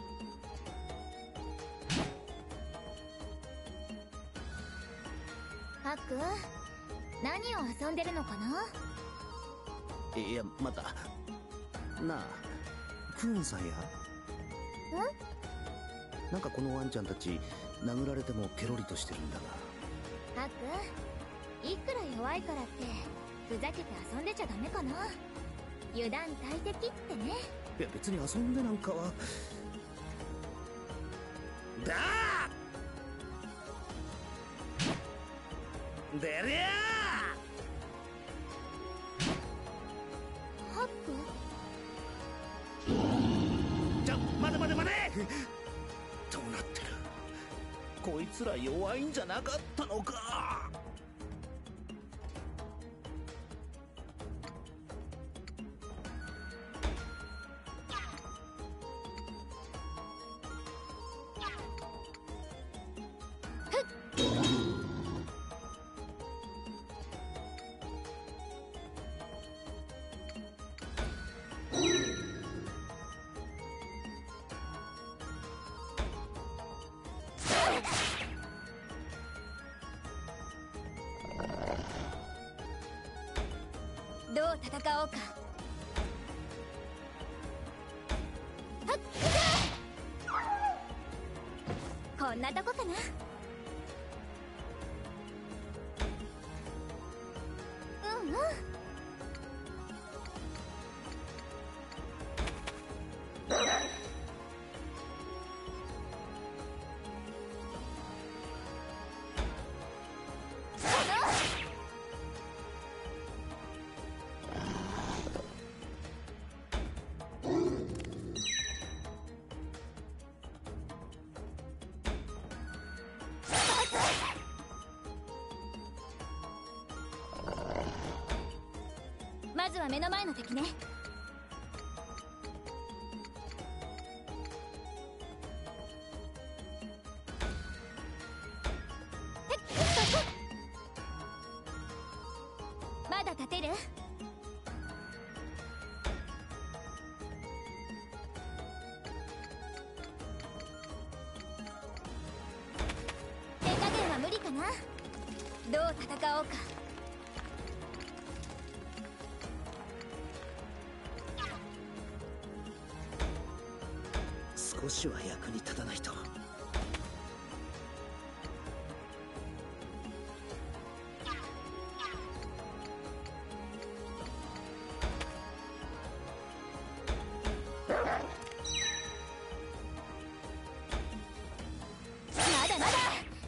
ハック、何を遊んでるのかな？ いや、またなあ、クーンさんや。なんかこのワンちゃんたち殴られてもケロリとしてるんだが。 ハック、いくら弱いからってふざけて遊んでちゃダメかな。油断大敵ってね。 いや別に遊んでなんかは。だー出りゃハック、 ちょ、待て待て待てどうなってる。こいつら弱いんじゃなかったのか。 どう戦おうか。はっ、こんなとこかな。うんうん。まずは目の前の敵ね。まだ立てる？手加減は無理かな。どう戦おうか。 少しは役に立たないと。 まだまだ。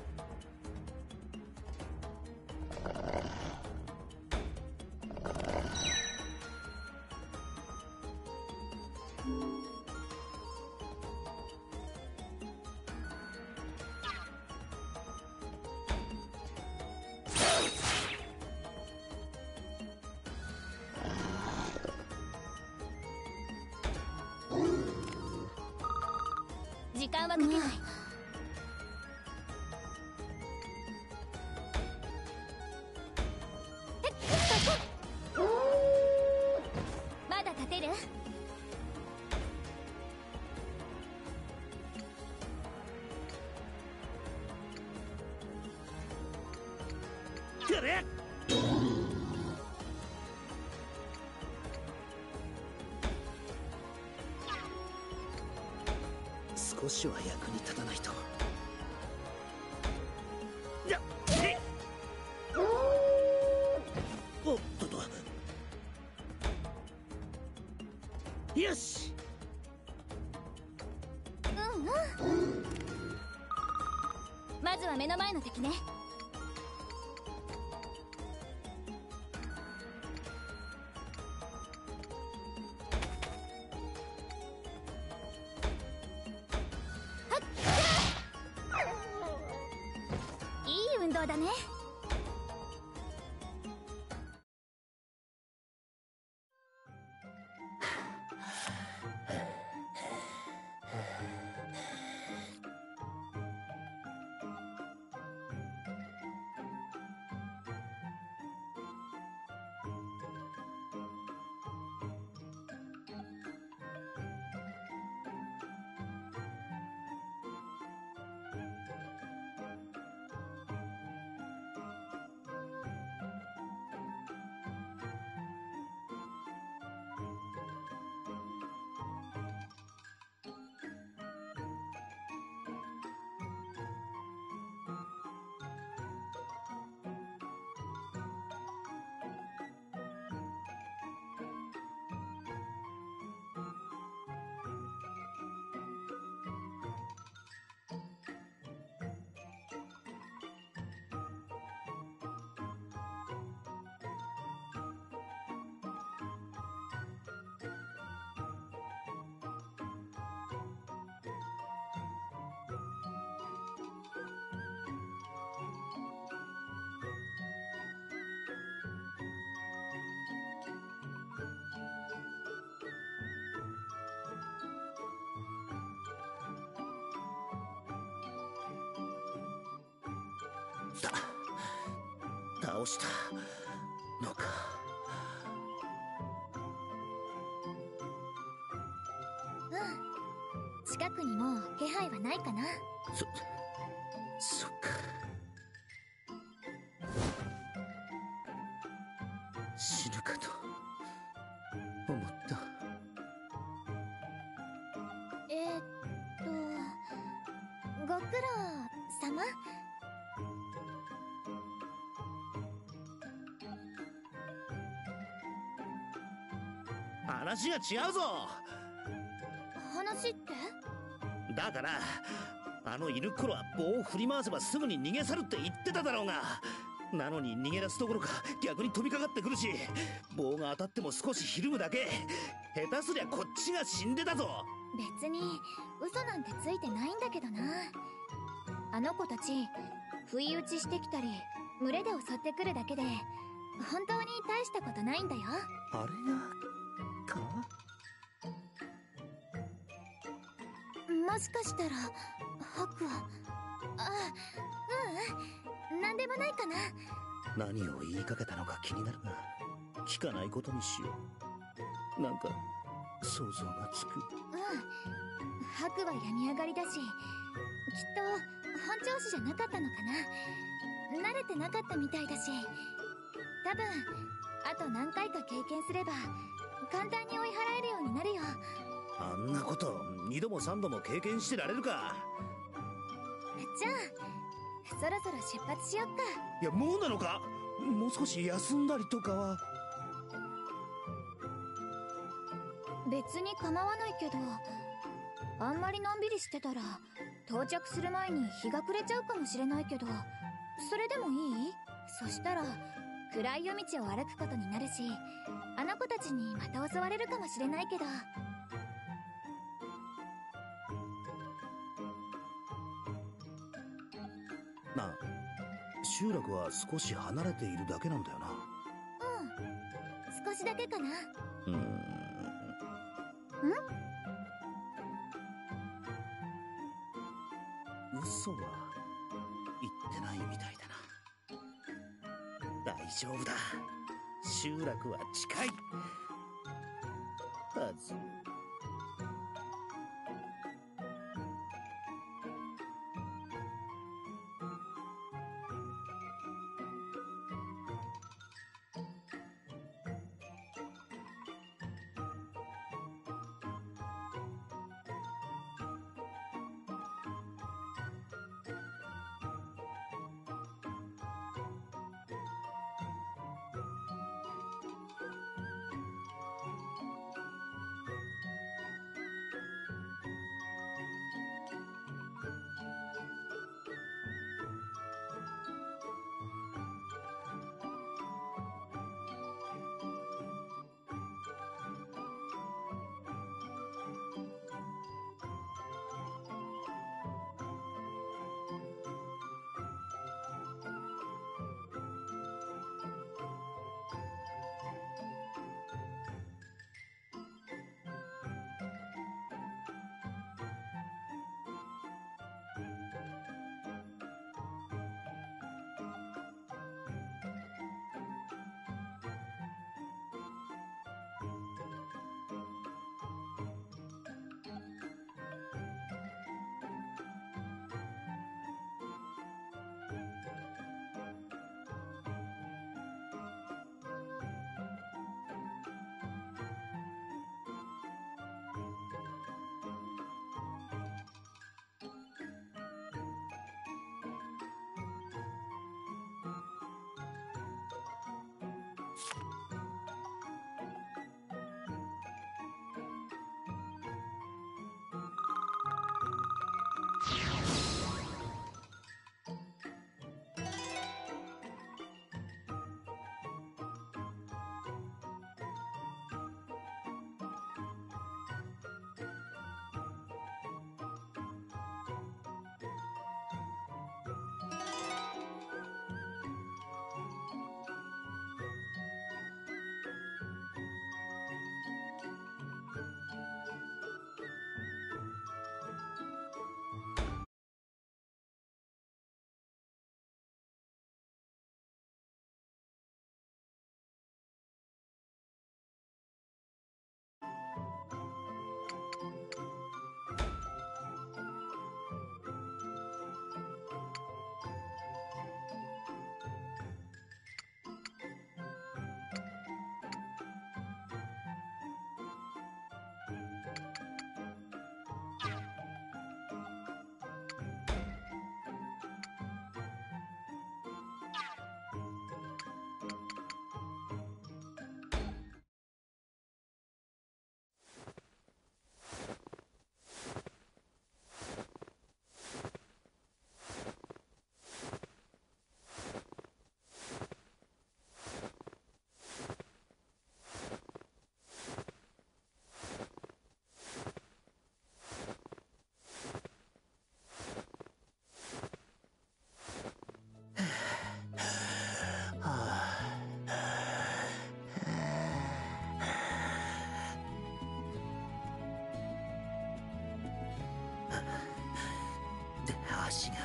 時間はかけない。まだ立てる？ くれ。少しは役に立たないと。やっ、おっとと。よし。 うんうん。まずは目の前の敵ね。いい運動だね。 倒したのか。 うん、近くにもう気配はないかな。 そっか。死ぬかと思った。 ご苦労様。 話が違うぞ。 話って？ だからあの犬っころは棒を振り回せばすぐに逃げ去るって言ってただろうが、なのに逃げ出すどころか逆に飛びかかってくるし、棒が当たっても少しひるむだけ。下手すりゃこっちが死んでたぞ。 別に嘘なんてついてないんだけどな。あの子たち不意打ちしてきたり群れで襲ってくるだけで本当に大したことないんだよ。 あれがか？ もしかしたらハクは…なんでもないかな。 何を言いかけたのか気になるが聞かないことにしよう。なんか想像がつく。 ハクは病み上がりだし、きっと本調子じゃなかったのかな。慣れてなかったみたいだし、多分あと何回か経験すれば簡単に追い払えるようになるよ。 あんなこと2度も3度も経験してられるか。 じゃあそろそろ出発しよっか。 いや、もうなのか？もう少し休んだりとかは。 別に構わないけど、あんまりのんびりしてたら到着する前に日が暮れちゃうかもしれないけど、それでもいい？そしたら暗い夜道を歩くことになるし、あの子たちにまた襲われるかもしれないけど。 なあ、集落は少し離れているだけなんだよな。 少しだけかな。 嘘は言ってないみたいだな。大丈夫だ。集落は近いはず。 しが。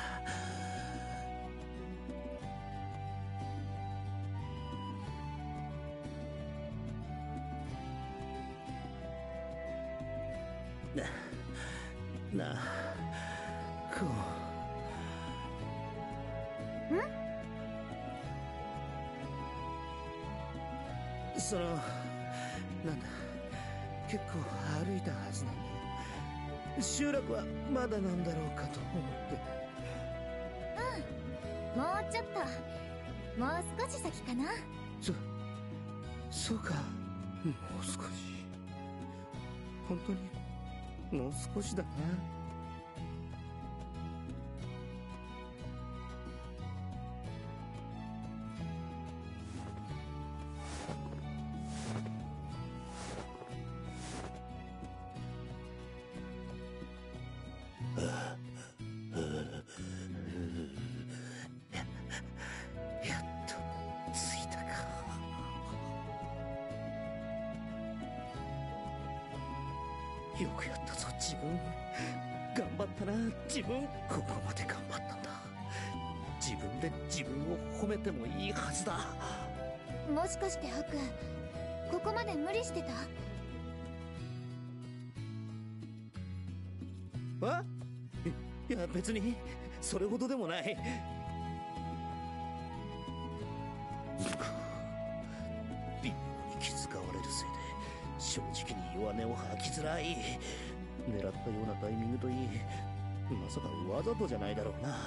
なあ、こう。なんだ、結構歩いたはずなんだよ。集落はまだなんだろうかと思って。 もうちょっと、もう少し先かな。 そうか、もう少し。本当にもう少しだな。やっと着いたか。よくやったぞ、自分。頑張ったな、自分。ここまで頑張ったんだ。自分で自分を褒めてもいいはずだ。 もしかしてハク、ここまで無理してた？ あ？いや、別にそれほどでもない。微妙に気遣われるせいで正直に弱音を吐きづらい。狙ったようなタイミングといい、まさかわざとじゃないだろうな。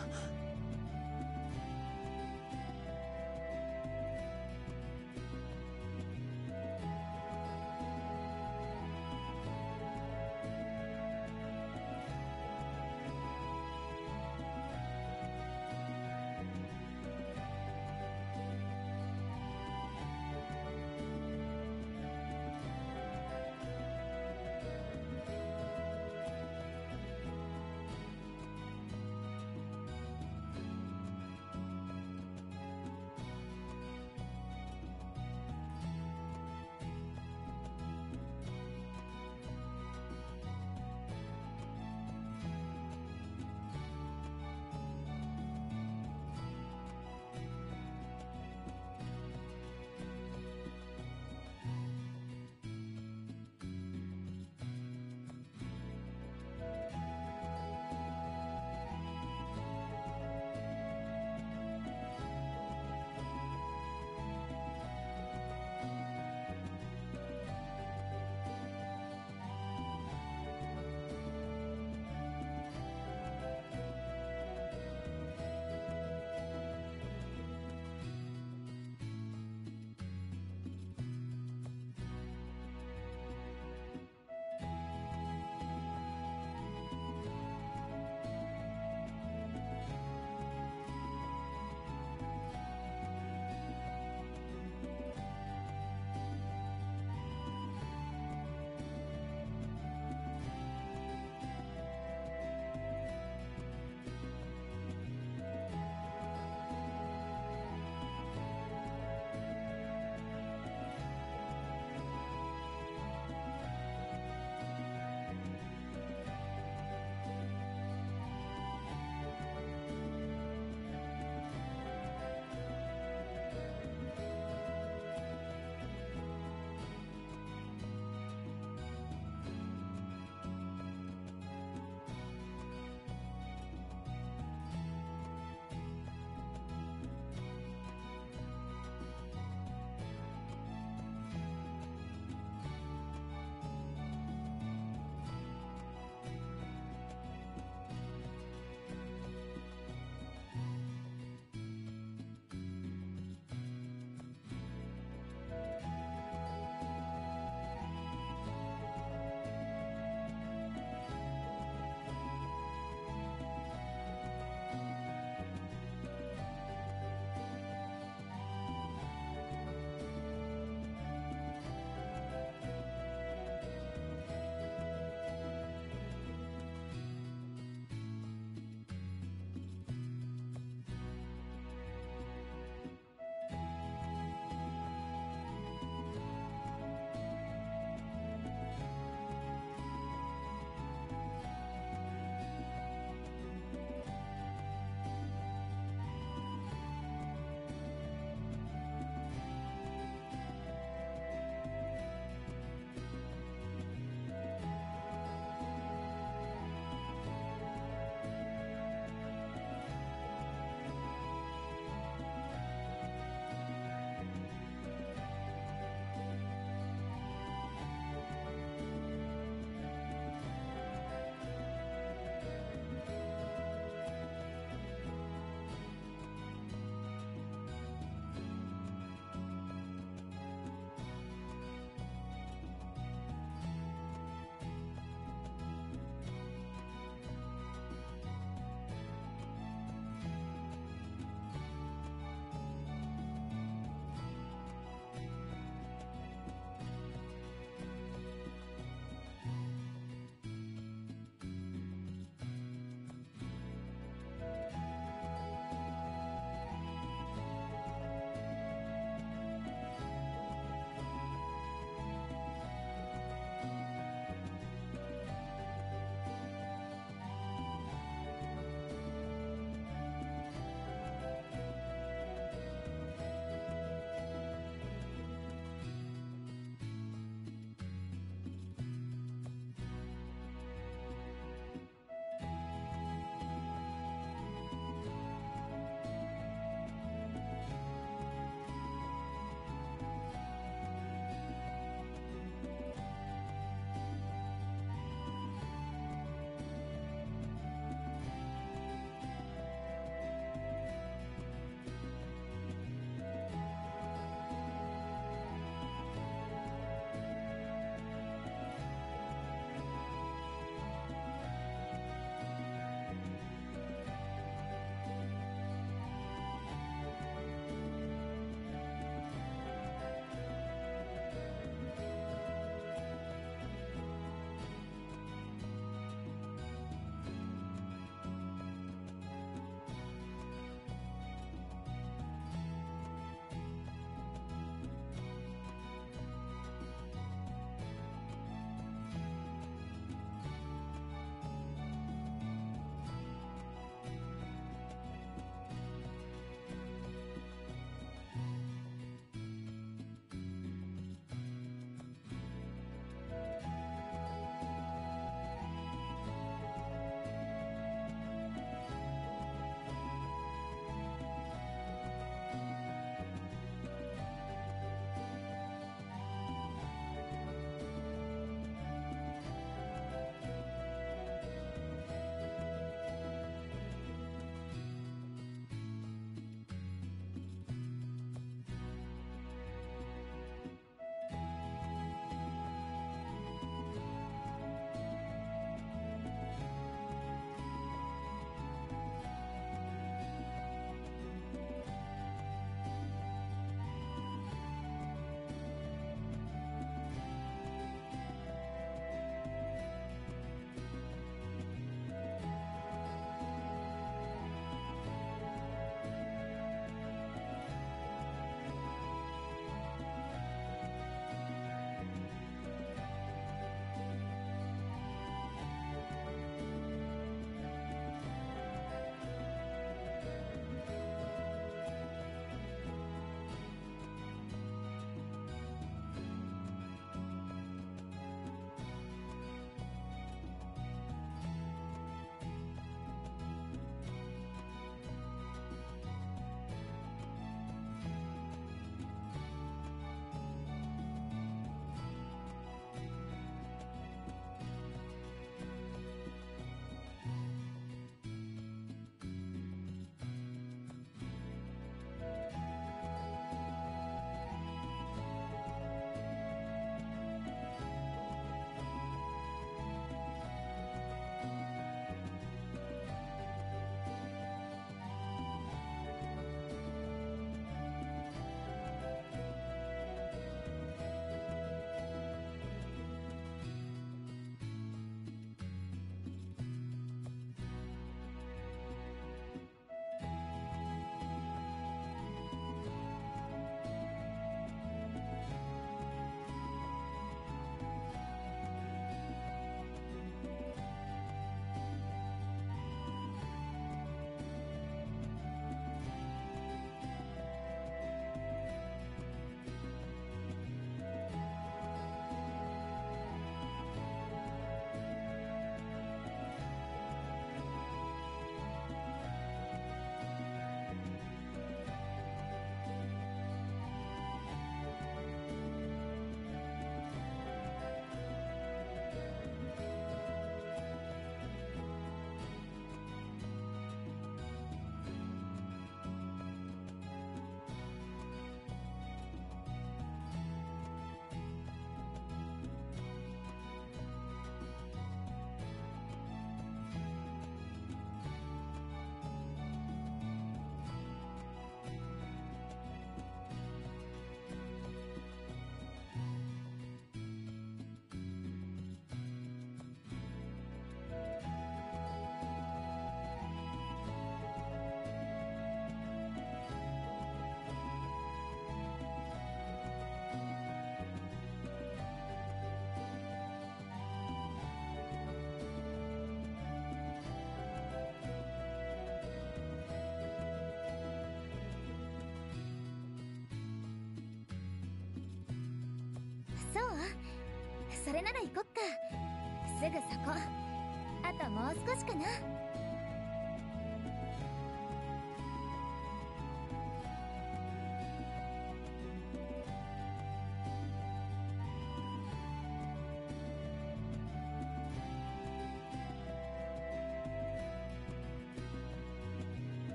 それなら行こっか。すぐそこ。あともう少しかな。